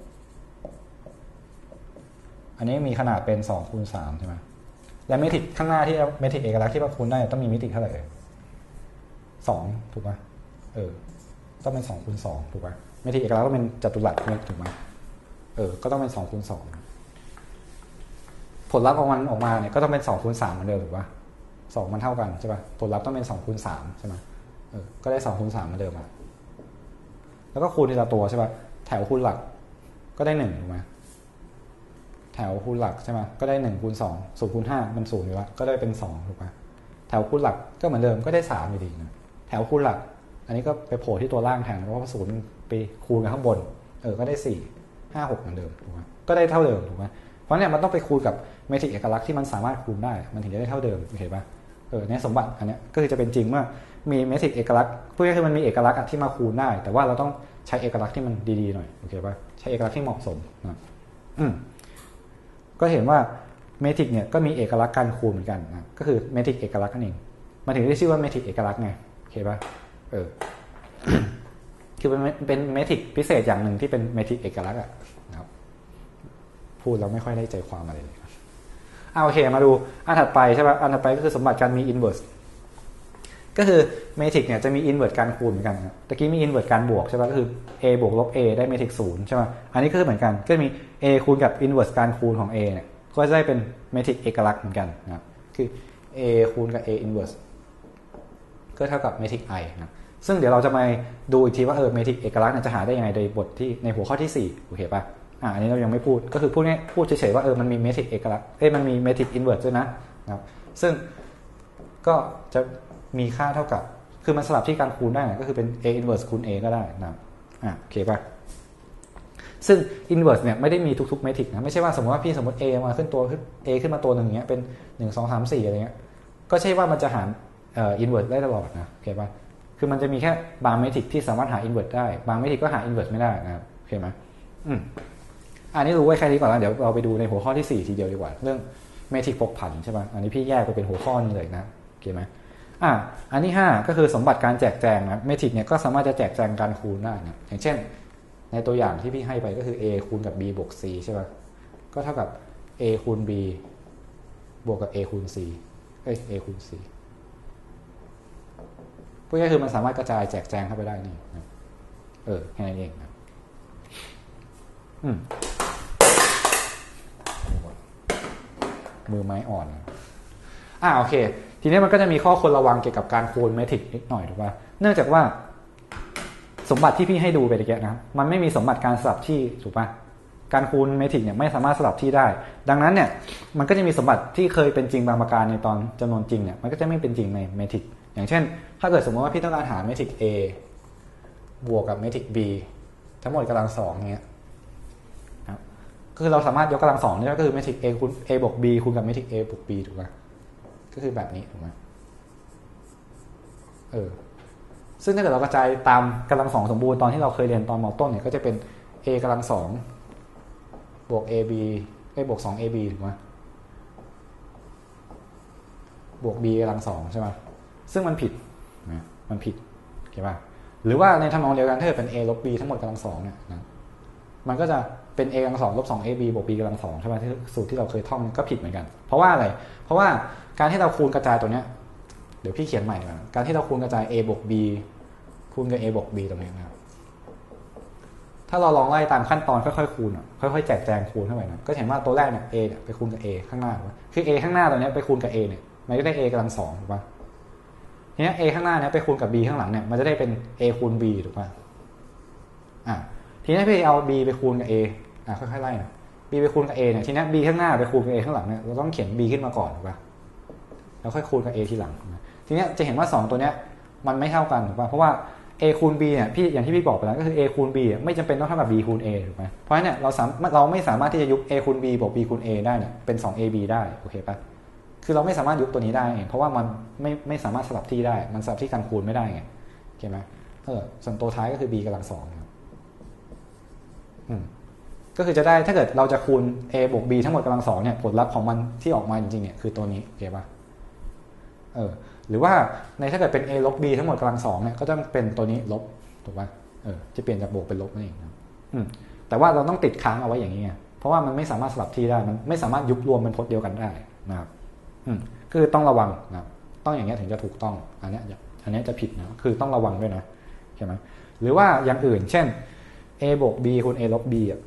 อันนี้มีขนาดเป็นสองคูณสามใช่ไหมและเมทริกข้างหน้าที่เมทริกเอกลักษณ์ที่ว่าคูณได้ต้องมีมิติเท่าไหร่สองถูกไหมเออต้องเป็นสองคูณสองถูกไหมเมทริกเอกลักษณ์ต้องเป็นจัตุรัสถูกไหมเออก็ต้องเป็นสองคูณสองผลลัพธ์ของมันออกมาเนี่ยก็ต้องเป็นสองคูณสามเหมือนเดิมถูกป่ะสองมันเท่ากันใช่ป่ะผลลัพธ์ต้องเป็นสองคูณสามใช่ไหมเออก็ได้สองคูณสามเหมือนเดิมอ่ะแล้วก็คูณทีละตัวใช่ป่ะแถวคูณหลักก็ได้หนึ่งถูกไหมแถวคูณหลักใช่ไหมก็ได้หนึ่งคูณสองศูนย์คูณห้ามันศูนย์อยู่แล้วก็ได้เป็นสองถูกป่ะแถวคูณหลักก็เหมือนเดิมก็ได้สามอยู่ดีนะแถวคูณหลักอันนี้ก็ไปโผล่ที่ตัวล่างแทนเพราะว่าศูนย์ไปคูณกับข้างบนเออก็ได้สี่ห้าหกเหมือนเดิมถูกไหมก็ได้เท่าเดิมถูกไหมเพราะเนี่ยมันต้องไปคูณกับเมทริกเอกลักษณ์ที่มันสามารถคูณได้มันถึงจะได้เท่าเดิมเห็นป่ะเออเนี่ยสมบัติอันนี้ก็คือจะเป็นจริงเมื่อมีเมทริกเอกลักษณ์พูดง่ายๆคือมันมีเอกลักษณ์ที่มาคูณได้แต่ว่าเราต้องใช้เอกลักษณ์ที่มันดีๆหน่อยโอเคป่ะใช้เอกลักษณ์ที่เหมาะสมนะอืมก็เห็นว่าเมทริกเนี่ยก็มีเอกลักษณ์การคูณเหมือนกันนะก็คือเมทริกเอกลักษณ์นั่นเองมันถึงได้ชื่อว่าเมทริกเอกลักษณ์ไงโอเคป่ะเออ คือเป็นเป็นเมทริกพิเศษอย่างหนึ่งที่เป็นเมทริกเอกลักษณ์อ่ะนะครับพูดเราไม่ค่อยได้ใจความอะไรเลยอ่าโอเคมาดูอันถัดไปใช่ป่ะอันถัดไปก็คือสมบัติการมีอินเวอร์สก็คือเมทริกเนี่ยจะมีอินเวอร์สการคูณเหมือนกันนะตะกี้มีอินเวอร์สการบวกใช่ป่ะก็คือ a บวกลบ a ได้เมทริกศูนย์ใช่ป่ะอันนี้ก็คือเหมือนกันก็มี a คูณกับอินเวอร์สการคูณของ a เนี่ยก็จะได้เป็นเมทริกเอกลักษณ์เหมือนกันนะครับคือ a คูณกับ a อินเวอร์สก็เท่ากับเมทริก i นะซึ่งเดี๋ยวเราจะมาดูอีกทีว่าเออเมทริกเอกลักษณ์จะหาได้ยังไงในบทที่ในหัวข้อที่สี่โอเคป่ะอ่าอันนี้เรายังไม่พูดก็คือพูดง่ายพูดเฉยๆว่าเออมันมีเมทริกเอกลักษณ์เอ้ยมันมีเมทริกอินเวอร์สด้วยนะนะครับซึ่งก็จะมีค่าเท่ากับคือมันสลับที่การคูณได้ก็คือเป็น a inverse คูณ a ก็ได้นะครับอ่าโอเคป่ะซึ่ง inverse เนี่ยไม่ได้มีทุกๆเมทริกนะไม่ใช่ว่าสมมติว่าพี่สมมติ a มาขึ้นตัวขึ้น a ขึ้นมาตัวนึงอย่างเงี้ยเป็นหนึ่ง สอง สาม สี่อะไรเงี้ยก็ใช่ว่ามันจะหารเอ่อ inverse ได้ตลอดนะโอเคป่ะคือมันจะมีแค่บางเมทริกที่สามารถหา inverse ได้บางเมทริกก็หา inverse ไม่ได้นะครับโอเคไหมอืมอันนี้รู้ไว้แค่นี้ก่อนแล้วเดี๋ยวเราไปดูในหัวข้อที่สี่ทีเดียวดีกว่าเรื่องเมทริกพกผันใช่ป่ะอันนี้พี่แยกไปเป็นหัวข้อนึงเลยนะโอเคไหมอ่ะอันที่ห้าก็คือสมบัติการแจกแจงนะเมทริกเนี่ยก็สามารถจะแจกแจงการคูณได้นะอย่างเช่นในตัวอย่างที่พี่ให้ไปก็คือ a คูณกับ b บวก c ใช่ป่ะก็เท่ากับ a คูณ b บวกกับ a คูณ c เอ้ย a คูณ cพวกนี้คือมันสามารถกระจายแจกแจงเข้าไปได้นี่นะเออแค่นั้นเองนะอืมมือไม้อ่อนอ่าโอเคทีนี้มันก็จะมีข้อควรระวังเกี่ยวกับการคูณเมทริกนิดหน่อยถูกป่ะเนื่องจากว่าสมบัติที่พี่ให้ดูไปตะเกียบนะมันไม่มีสมบัติการสลับที่ถูกป่ะการคูณเมทริกเนี่ยไม่สามารถสลับที่ได้ดังนั้นเนี่ยมันก็จะมีสมบัติที่เคยเป็นจริงบางประการในตอนจำนวนจริงเนี่ยมันก็จะไม่เป็นจริงในเมทริกอย่างเช่นถ้าเกิดสมมติว่าพี่ต้องการหาเมทริก A บวกกับเมทริก B ทั้งหมดกำลังสองเงี้ยครับคือเราสามารถยกกำลังสองได้ก็คือเมทริก A คูณ A บวก B คูณกับเมทริก A บวก B ถูกป่ะก็คือแบบนี้ถูกไหมเออซึ่งถ้าเกิดเรากระจายตามกำลังสองสมบูรณ์ตอนที่เราเคยเรียนตอนม.ต้นเนี่ยก็จะเป็น a กำลังสองบวก ab ไอ้บวก สอง ab ถูกไหมบวก b กำลังสองใช่ไหมซึ่งมันผิดนะมันผิดเข้าป่ะหรือว่าในทำนองเดียวกันถ้าเกิดเป็น a ลบ b ทั้งหมดกำลังสองเนี่ยนะมันก็จะเป็น a กำลังสองลบ สอง ab บวก b กำลังสองใช่ไหมที่สูตรที่เราเคยท่องก็ผิดเหมือนกันเพราะว่าอะไรเพราะว่าการที่เราคูณกระจายตัวเนี้ยเดี๋ยวพี่เขียนใหม่นะการที่เราคูณกระจาย a บวก b คูณกับ a บวก b ตรงนี้นะครับถ้าเราลองไล่ตามขั้นตอนค่อยๆคูณค่อยๆแจกแจงคูณเข้าไปนะก็เห็นว่าตัวแรกเนี่ย a เนี่ยไปคูณกับ a ข้างหน้าคือ a ข้างหน้าตัวนี้ไปคูณกับ a เนี่ยมันจะได้ a กำลังสองถูกป่ะทีนี้ a ข้างหน้าเนี่ยไปคูณกับ b ข้างหลังเนี่ยมันจะได้เป็น a คูณ b ถูกป่ะอ่ะทีนี้พี่เอา b ไปคูณกับ a อ่ะค่อยๆไล่นะ b ไปคูณกับ a เนี่ยทีนี้ b ข้างหน้าไปคูณกับ a ข้างหลังเนี่ยเราต้องเขียน b ขึ้นมาก่อนถูกป่ะแล้วค่อยคูณกับ a ทีหลังทีนี้จะเห็นว่าสองตัวเนี้ยมันไม่เท่ากันถูกป่ะเพราะว่า a คูณ b เนี่ยพี่อย่างที่พี่บอกไปแล้วก็คือ a คูณ b ไม่จำเป็นต้องเท่ากับ b คูณ a ถูกไหมเพราะฉะนั้นเนี่ยเราสามเราไม่สามารถที่จะยุบ a คูณ b บวก b คูณ a ได้เนี่ยเป็น สอง ab ได้โอเคป่ะคือเราไม่สามารถยุบตัวนี้ได้เพราะว่ามันไม่ไม่สามารถสลับที่ได้มันสลับที่การคูณไม่ได้ไงโอเคไหมเออส่วนตัวท้ายก็คือ b กำลังสองครับอืมก็คือจะได้ถ้าเกิดเราจะคูณ a บวก b ทั้งหมดกำลังสองเนี่ยผลลัพธ์ของมันที่ออกมาจริงๆเนี่ยคือตัวนี้โอเคป่ะเออหรือว่าในถ้าเกิดเป็น a ลบ b ทั้งหมดกำลังสองเนี่ยก็จะเป็นตัวนี้ลบถูกป่ะเออจะเปลี่ยนจากบวกเป็นลบนั่นเองนะอืมแต่ว่าเราต้องติดค้างเอาไว้อย่างนี้ไงเพราะว่ามันไม่สามารถสลับที่ได้มันไม่สามารถยุบรวมเป็นพจน์เดียวกันได้นะครับอืมคือต้องระวังนะครับต้องอย่างนี้ถึงจะถูกต้องอันนี้อันนี้จะผิดนะคือต้องระวังด้วยนะใช่ไหมหรือว่าอย่างอื่นเช่น a บวก b คูณ a ลบ b อ่ะ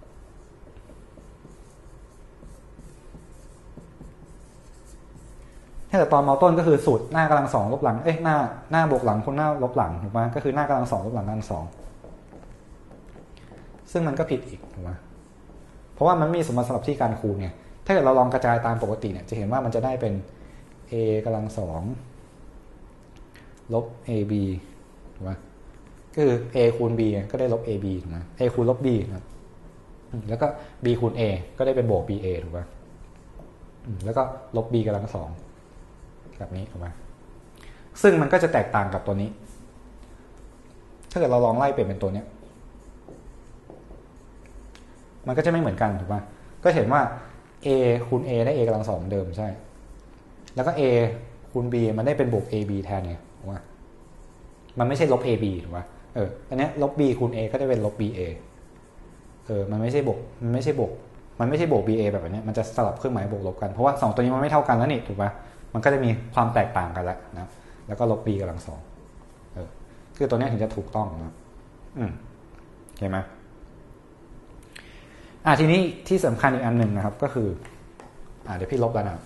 ถ้าแต่ตอนม.ต้นก็คือสูตรหน้ากำลังสองลบหลังเอ้ยหน้าหน้าบวกหลังคูณหน้าลบหลังถูกไหมก็คือหน้ากำลังสองลบหลังกำลังสองซึ่งมันก็ผิดอีกถูกไหมเพราะว่ามันมีสมบัติสำหรับที่การคูณไงถ้าเกิดเราลองกระจายตามปกติเนี่ยจะเห็นว่ามันจะได้เป็น a กำลังสองลบ ab ถูกไหมก็คือ a คูณ b ก็ได้ลบ ab ถูกไหม a คูณลบ b นะครับแล้วก็ b คูณ a ก็ได้เป็นบวก ba ถูกไหมแล้วก็ลบ b กำลังสองแบบนี้ถูกไหมซึ่งมันก็จะแตกต่างกับตัวนี้ถ้าเกิดเราลองไล่เปลี่ยนเป็นตัวนี้มันก็จะไม่เหมือนกันถูกไหมก็เห็นว่า a คูณ a ได้ a กำลังสองเดิมใช่แล้วก็ a คูณ b มันได้เป็นบวก ab แทนไงถูกไหมมันไม่ใช่ลบ ab ถูกไหมเอออันนี้ลบ b คูณ a ก็จะเป็นลบ ba เออมันไม่ใช่บวกมันไม่ใช่บวกมันไม่ใช่บวก ba แบบนี้มันจะสลับเครื่องหมายบวกลบกันเพราะว่าสองตัวนี้มันไม่เท่ากันแล้วนี่ถูกไหมมันก็จะมีความแตกต่างกันแล้วนะแล้วก็ลบ b กำลังสองเออคือตัวนี้ถึงจะถูกต้องนะอืมเห็นไหมอ่ะทีนี้ที่สำคัญอีกอันหนึ่งนะครับก็คืออ่ะเดี๋ยวพี่ลบแล้วนะ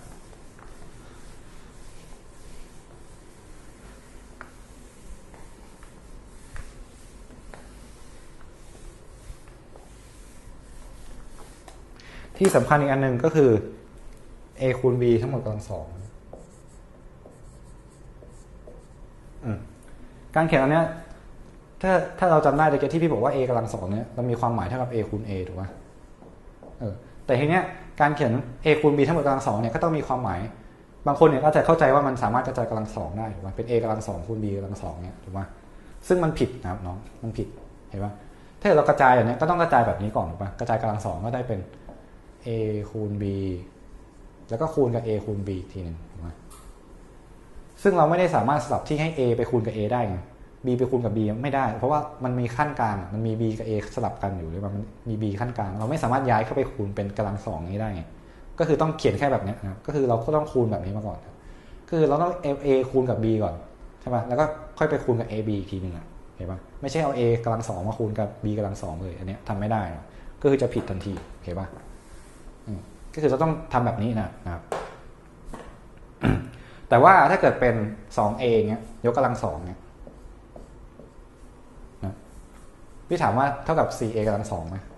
ที่สำคัญอีกอันหนึ่งก็คือ a คูณ b ทั้งหมดกำลังสองการเขียนอันเนี้ยถ้าถ้าเราจำได้ตะเกียบที่พี่บอกว่า a กำลังสองเนี้ยมันมีความหมายเท่ากับ a คูณ a ถูกไหมเออแต่ทีเนี้ยการเขียน a คูณ b ทั้งหมดกำลังสองเนี่ยก็ต้องมีความหมายบางคนเนี่ยก็จะเข้าใจว่ามันสามารถกระจายกำลังสองได้ถูกไหมเป็น a กำลังสองคูณ b กำลังสองเนี่ยถูกไหมซึ่งมันผิดนะครับน้องมันผิดเห็นปะถ้าเรากระจายอย่างเนี้ยก็ต้องกระจายแบบนี้ก่อนถูกปะกระจายกำลังสองก็ได้เป็น a คูณ b แล้วก็คูณกับ a คูณ b ทีนึงถูกไหมซึ่งเราไม่ได้สามารถสลับที่ให้ a ไปคูณกับ a ได้ไง b ไปคูณกับ b ไม่ได้เพราะว่ามันมีขั้นกลางมันมี b กับ a สลับกันอยู่หรือว่ามันมี b ขั้นกลางเราไม่สามารถย้ายเข้าไปคูณเป็นกำลังสองนี้ได้ไงก็คือต้องเขียนแค่แบบนี้นะก็คือเราก็ต้องคูณแบบนี้มาก่อนคือเราต้อง a คูณกับ b ก่อนใช่ป่ะแล้วก็ค่อยไปคูณกับ ab อีกทีนึงเห็นป่ะไม่ใช่เอา a กำลังสองมาคูณกับ b กำลังสองเลยอันนี้ทำไม่ได้ก็คือจะผิดทันทีเห็นป่ะก็คือจะต้องทำแบบนี้นะนะครับ แต่ว่าถ้าเกิดเป็น สองเอ เงี้ยยกกำลังสองเนี่ยนะพี่ถามว่าเท่ากับ สี่เอกำลังสองไหม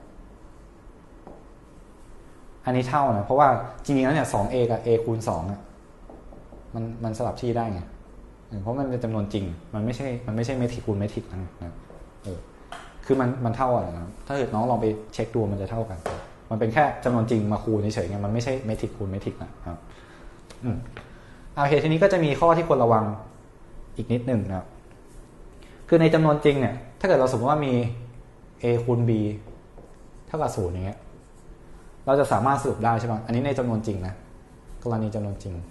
อันนี้เท่านะเพราะว่าจริงๆแล้วเนี่ย สองเอ กับ a คูณสองอ่ะมันมันสลับที่ได้ไงเพราะมันเป็นจำนวนจริงมันไม่ใช่มันไม่ใช่เมทริกคูณเมทริกนะเออคือมันมันเท่ากันนะถ้าเกิดน้องลองไปเช็คดูมันจะเท่ากันมันเป็นแค่จำนวนจริงมาคูณเฉยๆไงมันไม่ใช่เมทริกคูณเมทริกนะครับอืมโอเคทีนี้ก็จะมีข้อที่ควรระวังอีกนิดหนึ่งนะครับคือในจำนวนจริงเนี่ยถ้าเกิดเราสมมติว่ามี a คูณ b เท่ากับศูนย์อย่างเงี้ยเราจะสามารถสรุปได้ใช่ไหมอันนี้ในจำนวนจริงนะกรณีจำนวนจริง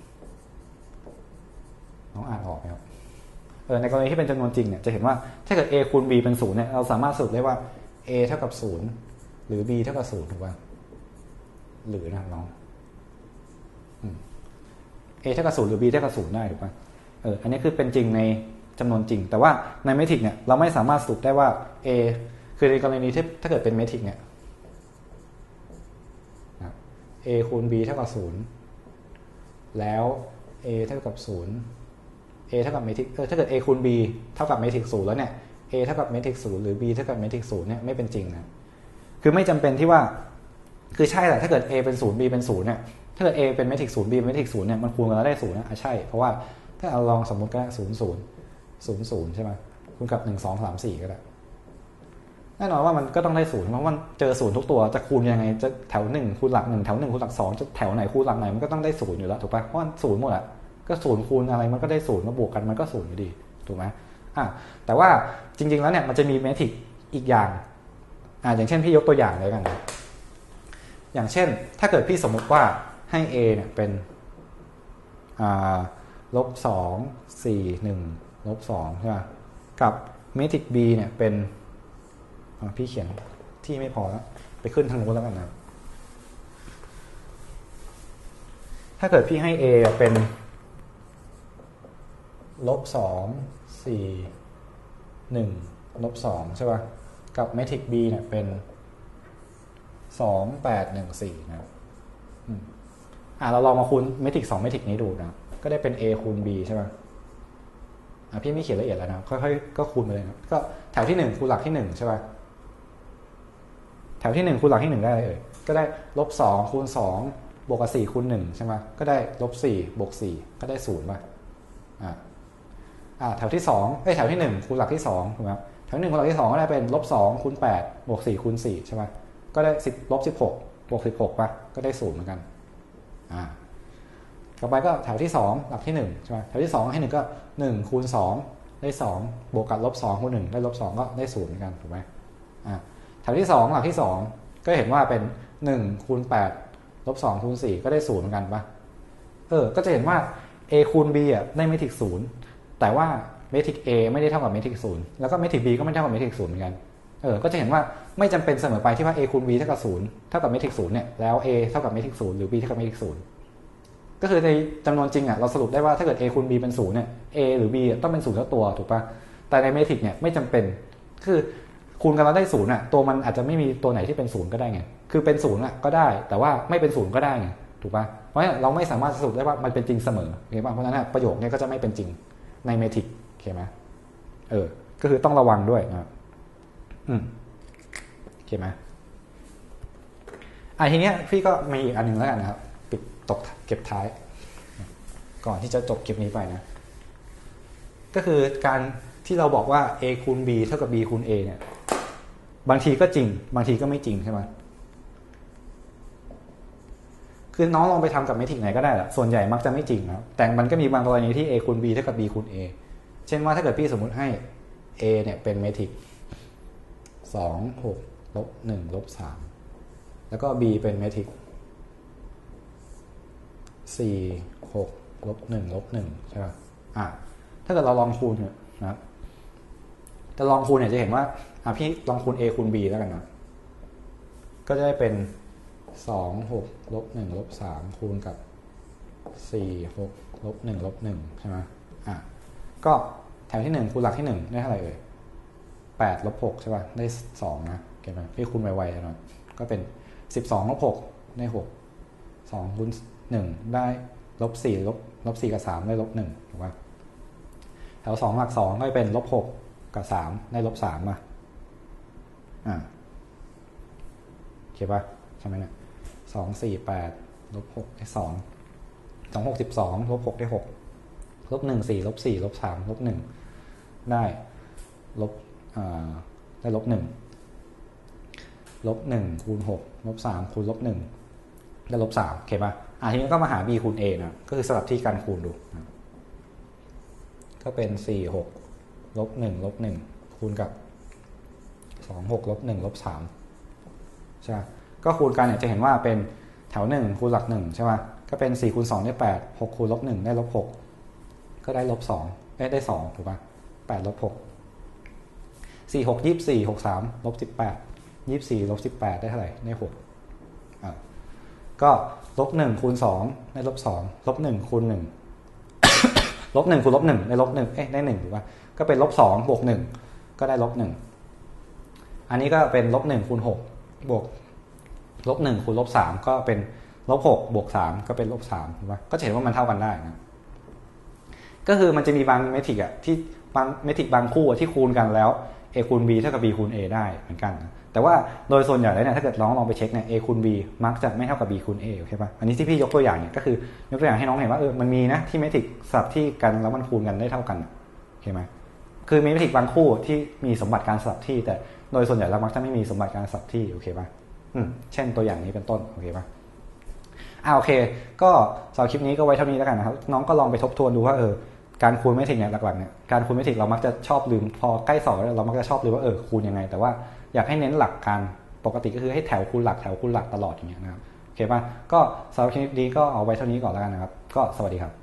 น้องอ่านออกไหมครับเออในกรณีที่เป็นจำนวนจริงเนี่ยจะเห็นว่าถ้าเกิด a คูณ b เป็นศูนย์เนี่ยเราสามารถสรุปได้ว่า a เท่ากับศูนย์หรือ b เท่ากับศูนย์ถูกป่ะหรือนะน้อง a เท่ากับศูนย์หรือ b เท่ากับศูนย์ได้ถูกป่ะเอออันนี้คือเป็นจริงในจำนวนจริงแต่ว่าในเมทริกเนี่ยเราไม่สามารถสรุปได้ว่า a คือในกรณีที่ถ้าเกิดเป็นเมทริกเนี่ยa คูณ b เท่ากับศูนย์แล้ว a เท่ากับศูนย์ a เท่ากับเมทริกเออถ้าเกิด a คูณ b เท่ากับเมทริกศูนย์แล้วเนี่ย a เท่ากับเมทริกศูนย์หรือ b เท่ากับเมทริกศูนย์เนี่ยไม่เป็นจริงนะคือไม่จำเป็นที่ว่าคือใช่แหละถ้าเกิด a เป็นศูนย์ b เป็นศูนย์เนี่ยถ้าเกิด a เป็นเมทริกศูนย์ b เป็นเมทริกศูนย์เนี่ยมันคูณกันแล้วได้ศูนย์นะใช่เพราะว่าถ้าเราลองสมมติก็ศูนย์ศูนย์ศูนย์ศูนย์ใช่ไหมคูณกับหนึ่งสองสามสี่ก็ได้แน่นอนว่ามันก็ต้องได้ศูนย์เพราะมันเจอศูนย์ทุกตัวจะคูณยังไงจะแถวหนึ่งคูณหลักหนึ่งแถวหนึ่งคูณหลักสองจะแถวไหนคูณหลักไหนมันก็ต้องได้ศูนย์อยู่แล้วถูกป่ะเพราะมันศูนย์หมดอะก็ศูนย์คูณอะไรมันก็ได้ศูนย์มาบวกกันมันก็ศูนย์อยู่ดีถูกไหมอ่ะแต่ว่าจริงๆแล้วเนี่ยมันจะมีเมทริกอีกอย่างอ่ะอย่างเช่นพี่ยกตัวอย่างเลยกันนะอย่างเช่นถ้าเกิดพี่สมมติว่าให้ a เนี่ยเป็นอ่าลบสองสี่หนึ่งลบสองใช่ไหมกับเมทริก b เนี่ยเป็นพี่เขียนที่ไม่พอแล้วไปขึ้นทางนู้นแล้วกันนะถ้าเกิดพี่ให้ a เป็นลบสองสี่หนึ่งลบสองใช่ป่ะกับเมทริก b เนี่ยเป็นสองแปดหนึ่งสี่นะอ่าเราลองมาคูณเมทริกสองเมทริกนี้ดูนะก็ได้เป็น a คูณ b ใช่ป่ะอ่ะพี่ไม่เขียนละเอียดแล้วนะค่อยๆก็คูณไปเลยนะก็แถวที่หนึ่งคูณหลักที่หนึ่งใช่ป่ะแถวที่หนึ่งคูณหลักที่หนึ่งได้เลยก็ได้ลบสองคูณสองบวกกับสี่คูณหนึ่งใช่ไหมก็ได้ลบสี่บวกสี่ก็ได้ศูนย์ป่ะอ่าอ่าแถวที่สองเอ้ยแถวที่หนึ่งคูณหลักที่สองถูกไหมครับแถวหนึ่งคูณหลักที่สองก็ได้เป็นลบสองคูณแปดบวกสี่คูณสี่ใช่ไหมก็ได้สิบลบสิบหกบวกสิบหกป่ะก็ได้ศูนย์เหมือนกันอ่าต่อไปก็แถวที่สองหลักที่หนึ่งใช่ไหมแถวที่สองให้หนึ่งก็หนึ่งคูณสองได้สองบวกกับลบสองคูณหนึ่งได้ลบสองก็ได้ศูนย์เหมือนกันถูกไหมอ่าแถวที่สองหลักที่สองก็เห็นว่าเป็นหนึ่งคูณแปดลบสองคูณสี่ก็ได้ศูนย์เหมือนกันป่ะเออก็จะเห็นว่า a คูณ b อ่ะได้เมทริกศูนย์แต่ว่าเมทริก a ไม่ได้เท่ากับเมทริกศูนย์แล้วก็เมทริก b ก็ไม่เท่ากับเมทริกศูนย์เหมือนกันเออก็จะเห็นว่าไม่จำเป็นเสมอไปที่ว่า a คูณ b เท่ากับศูนย์เท่ากับเมทริกศูนย์เนี่ยแล้ว a เท่ากับเมทริกศูนย์หรือ b เท่ากับเมทริกศูนย์ก็คือในจำนวนจริงอ่ะเราสรุปได้ว่าถ้าเกิด a คูณ b เป็นศูนย์เนี่ย a หรือ b ต้องเป็นศูนย์ทั้งตัวถูกป่ะแต่ในเมทริกเนี่ยไม่จำเป็นคือคูณกันแล้วได้ศูนย์อ่ะตัวมันอาจจะไม่มีตัวไหนที่เป็นศูนย์ก็ได้ไงคือเป็นศูนย์อ่ะก็ได้แต่ว่าไม่เป็นศูนย์ก็ได้ไงถูกป่ะเพราะฉะนั้นเราไม่สามารถสรุปได้ว่ามันเป็นจริงเสมอโอเคป่ะเพราะฉะนั้นประโยคนี้ก็จะไม่เป็นจริงในเมทริกโอเคไหมเออก็คือต้องระวังด้วยนะอืมโอเคไหมอ่ะทีเนี้ยพี่ก็มีอีกอันหนึ่งแล้วกันนะครับปิดตกเก็บท้ายก่อนที่จะจบคลิปนี้ไปนะก็คือการที่เราบอกว่า a คูณ b เท่ากับ b คูณ a เนี่ยบางทีก็จริงบางทีก็ไม่จริงใช่ไหมคือน้องลองไปทำกับเมทริกไหนก็ได้แหละส่วนใหญ่มักจะไม่จริงนะแต่มันก็มีบางกรณีที่ a คูณ b เท่ากับ b คูณ a เช่นว่าถ้าเกิดพี่สมมุติให้ a เนี่ยเป็นเมทริกสอง หก ลบหนึ่ง ลบสามแล้วก็ b เป็นเมทริกสี่ หก ลบหนึ่ง ลบหนึ่งใช่ป่ะอ่ะถ้าเกิดเราลองคูณเนี่ยนะแต่ลองคูณเนี่ยจะเห็นว่าอ่ะพี่ลองคูณ a คูณ b แล้วกันนะก็จะได้เป็นสอง หก ลบหนึ่ง ลบสามคูณกับสี่ หก ลบหนึ่ง ลบหนึ่งใช่ไหมอ่ะก็แถวที่หนึ่งคูณหลักที่หนึ่งได้เท่าไหร่เอ่ยแปด ลบหกใช่ป่ะได้สองนะเก็บไหมพี่คูณไวๆหน่อยก็เป็นสิบสอง ลบหกได้หกสองคูณหนึ่งได้ลบสี่ลบลบสี่กับสามได้ลบหนึ่งถูกป่ะแถวสองหลักสองก็จะเป็นลบหกกับสามได้ลบสามมาอ่าโอเคป่ะใช่ไหมเนี่ยสองสี่แปดลบหกได้สองสองหกสิบสองลบหกได้หกลบหนึ่งสี่ลบสี่ลบสามลบหนึ่งได้ลบอ่าได้ลบหนึ่งลบหนึ่งคูณหกลบสามคูณลบหนึ่งได้ลบสามโอเคป่ะอ่ะทีนี้ก็มาหา b คูณ a นะก็คือสลับที่การคูณดูนะก็เป็นสี่หกลบหนึ่งลบหนึ่งคูณกับสองหกลบหนึ่งลบสามใช่ก็คูณกันเนี่ยจะเห็นว่าเป็นแถวหนึ่งคูณหลักหนึ่งใช่ป่ะก็เป็นสี่คูณสองได้แปดหกคูณลบหนึ่งได้ลบหกก็ได้ลบสองได้ได้สองถูกป่ะแปดลบหกสี่หกยี่สิบสี่หกสามลบสิบแปดยี่สิบสี่ลบสิบแปดได้เท่าไหร่ได้หกอ่าก็ลบหนึ่งคูณสองได้ลบสองลบหนึ่งคูณหนึ่ง ลบหนึ่งคูณลบหนึ่งได้ลบหนึ่งเอ๊ะได้หนึ่งถูกป่ะก็เป็นลบสองบวกหนึ่งก็ได้ลบหนึ่งอันนี้ก็เป็นลบหนึ่งคูณหกบวกลบหนึ่งคูณลบสามก็เป็นลบหกบวกสามก็เป็นลบสามถูกป่ะก็จะเห็นว่ามันเท่ากันได้นะก็คือมันจะมีบางเมทริกอะที่บางเมทริกบางคู่ที่คูณกันแล้ว a คูณ b เท่ากับ b คูณ a ได้เหมือนกันแต่ว่าโดยส่วนใหญ่แล้วเนี่ยถ้าเกิดน้องลองไปเช็คเนี่ย a คูณ b มักจะไม่เท่ากับ b คูณ a โอเคป่ะอันนี้ที่พี่ยกตัวอย่างเนี่ยก็คือยกตัวอย่างให้น้องเห็นว่าเออมันมีนะที่เมทริกสลับที่กันแล้วมันคูณกันได้เท่ากันโอเคไหมคือมีเมทริกบางคู่ที่มีสมบัติการสลับที่แต่โดยส่วนใหญ่แล้วมักจะไม่มีสมบัติการสลับที่โอเคป่ะอืมเช่นตัวอย่างนี้เป็นต้นโอเคป่ะอ่าโอเคก็สำหรับคลิปนี้ก็ไว้เท่านี้แล้วกันนะครับน้องก็ลองไปทบทวนดูว่าเออการคูณเมทริกเนี่ยหลักๆเนี่ยการคูณเมทริกเรามักจะชอบลืมพอใกล้สอบเรามักจะชอบลืมว่าเออคูณยังไงแต่ว่าอยากให้เน้นหลักการปกติก็คือให้แถวคูณหลักแถวคูณหลักตลอดอย่างเงี้ยนะครับโอเคป่ะก็สำหรับคลิปนี้ก็เอาไว้เท่านี้ก่อนแล้วกันนะครับก็สวัสดีครับ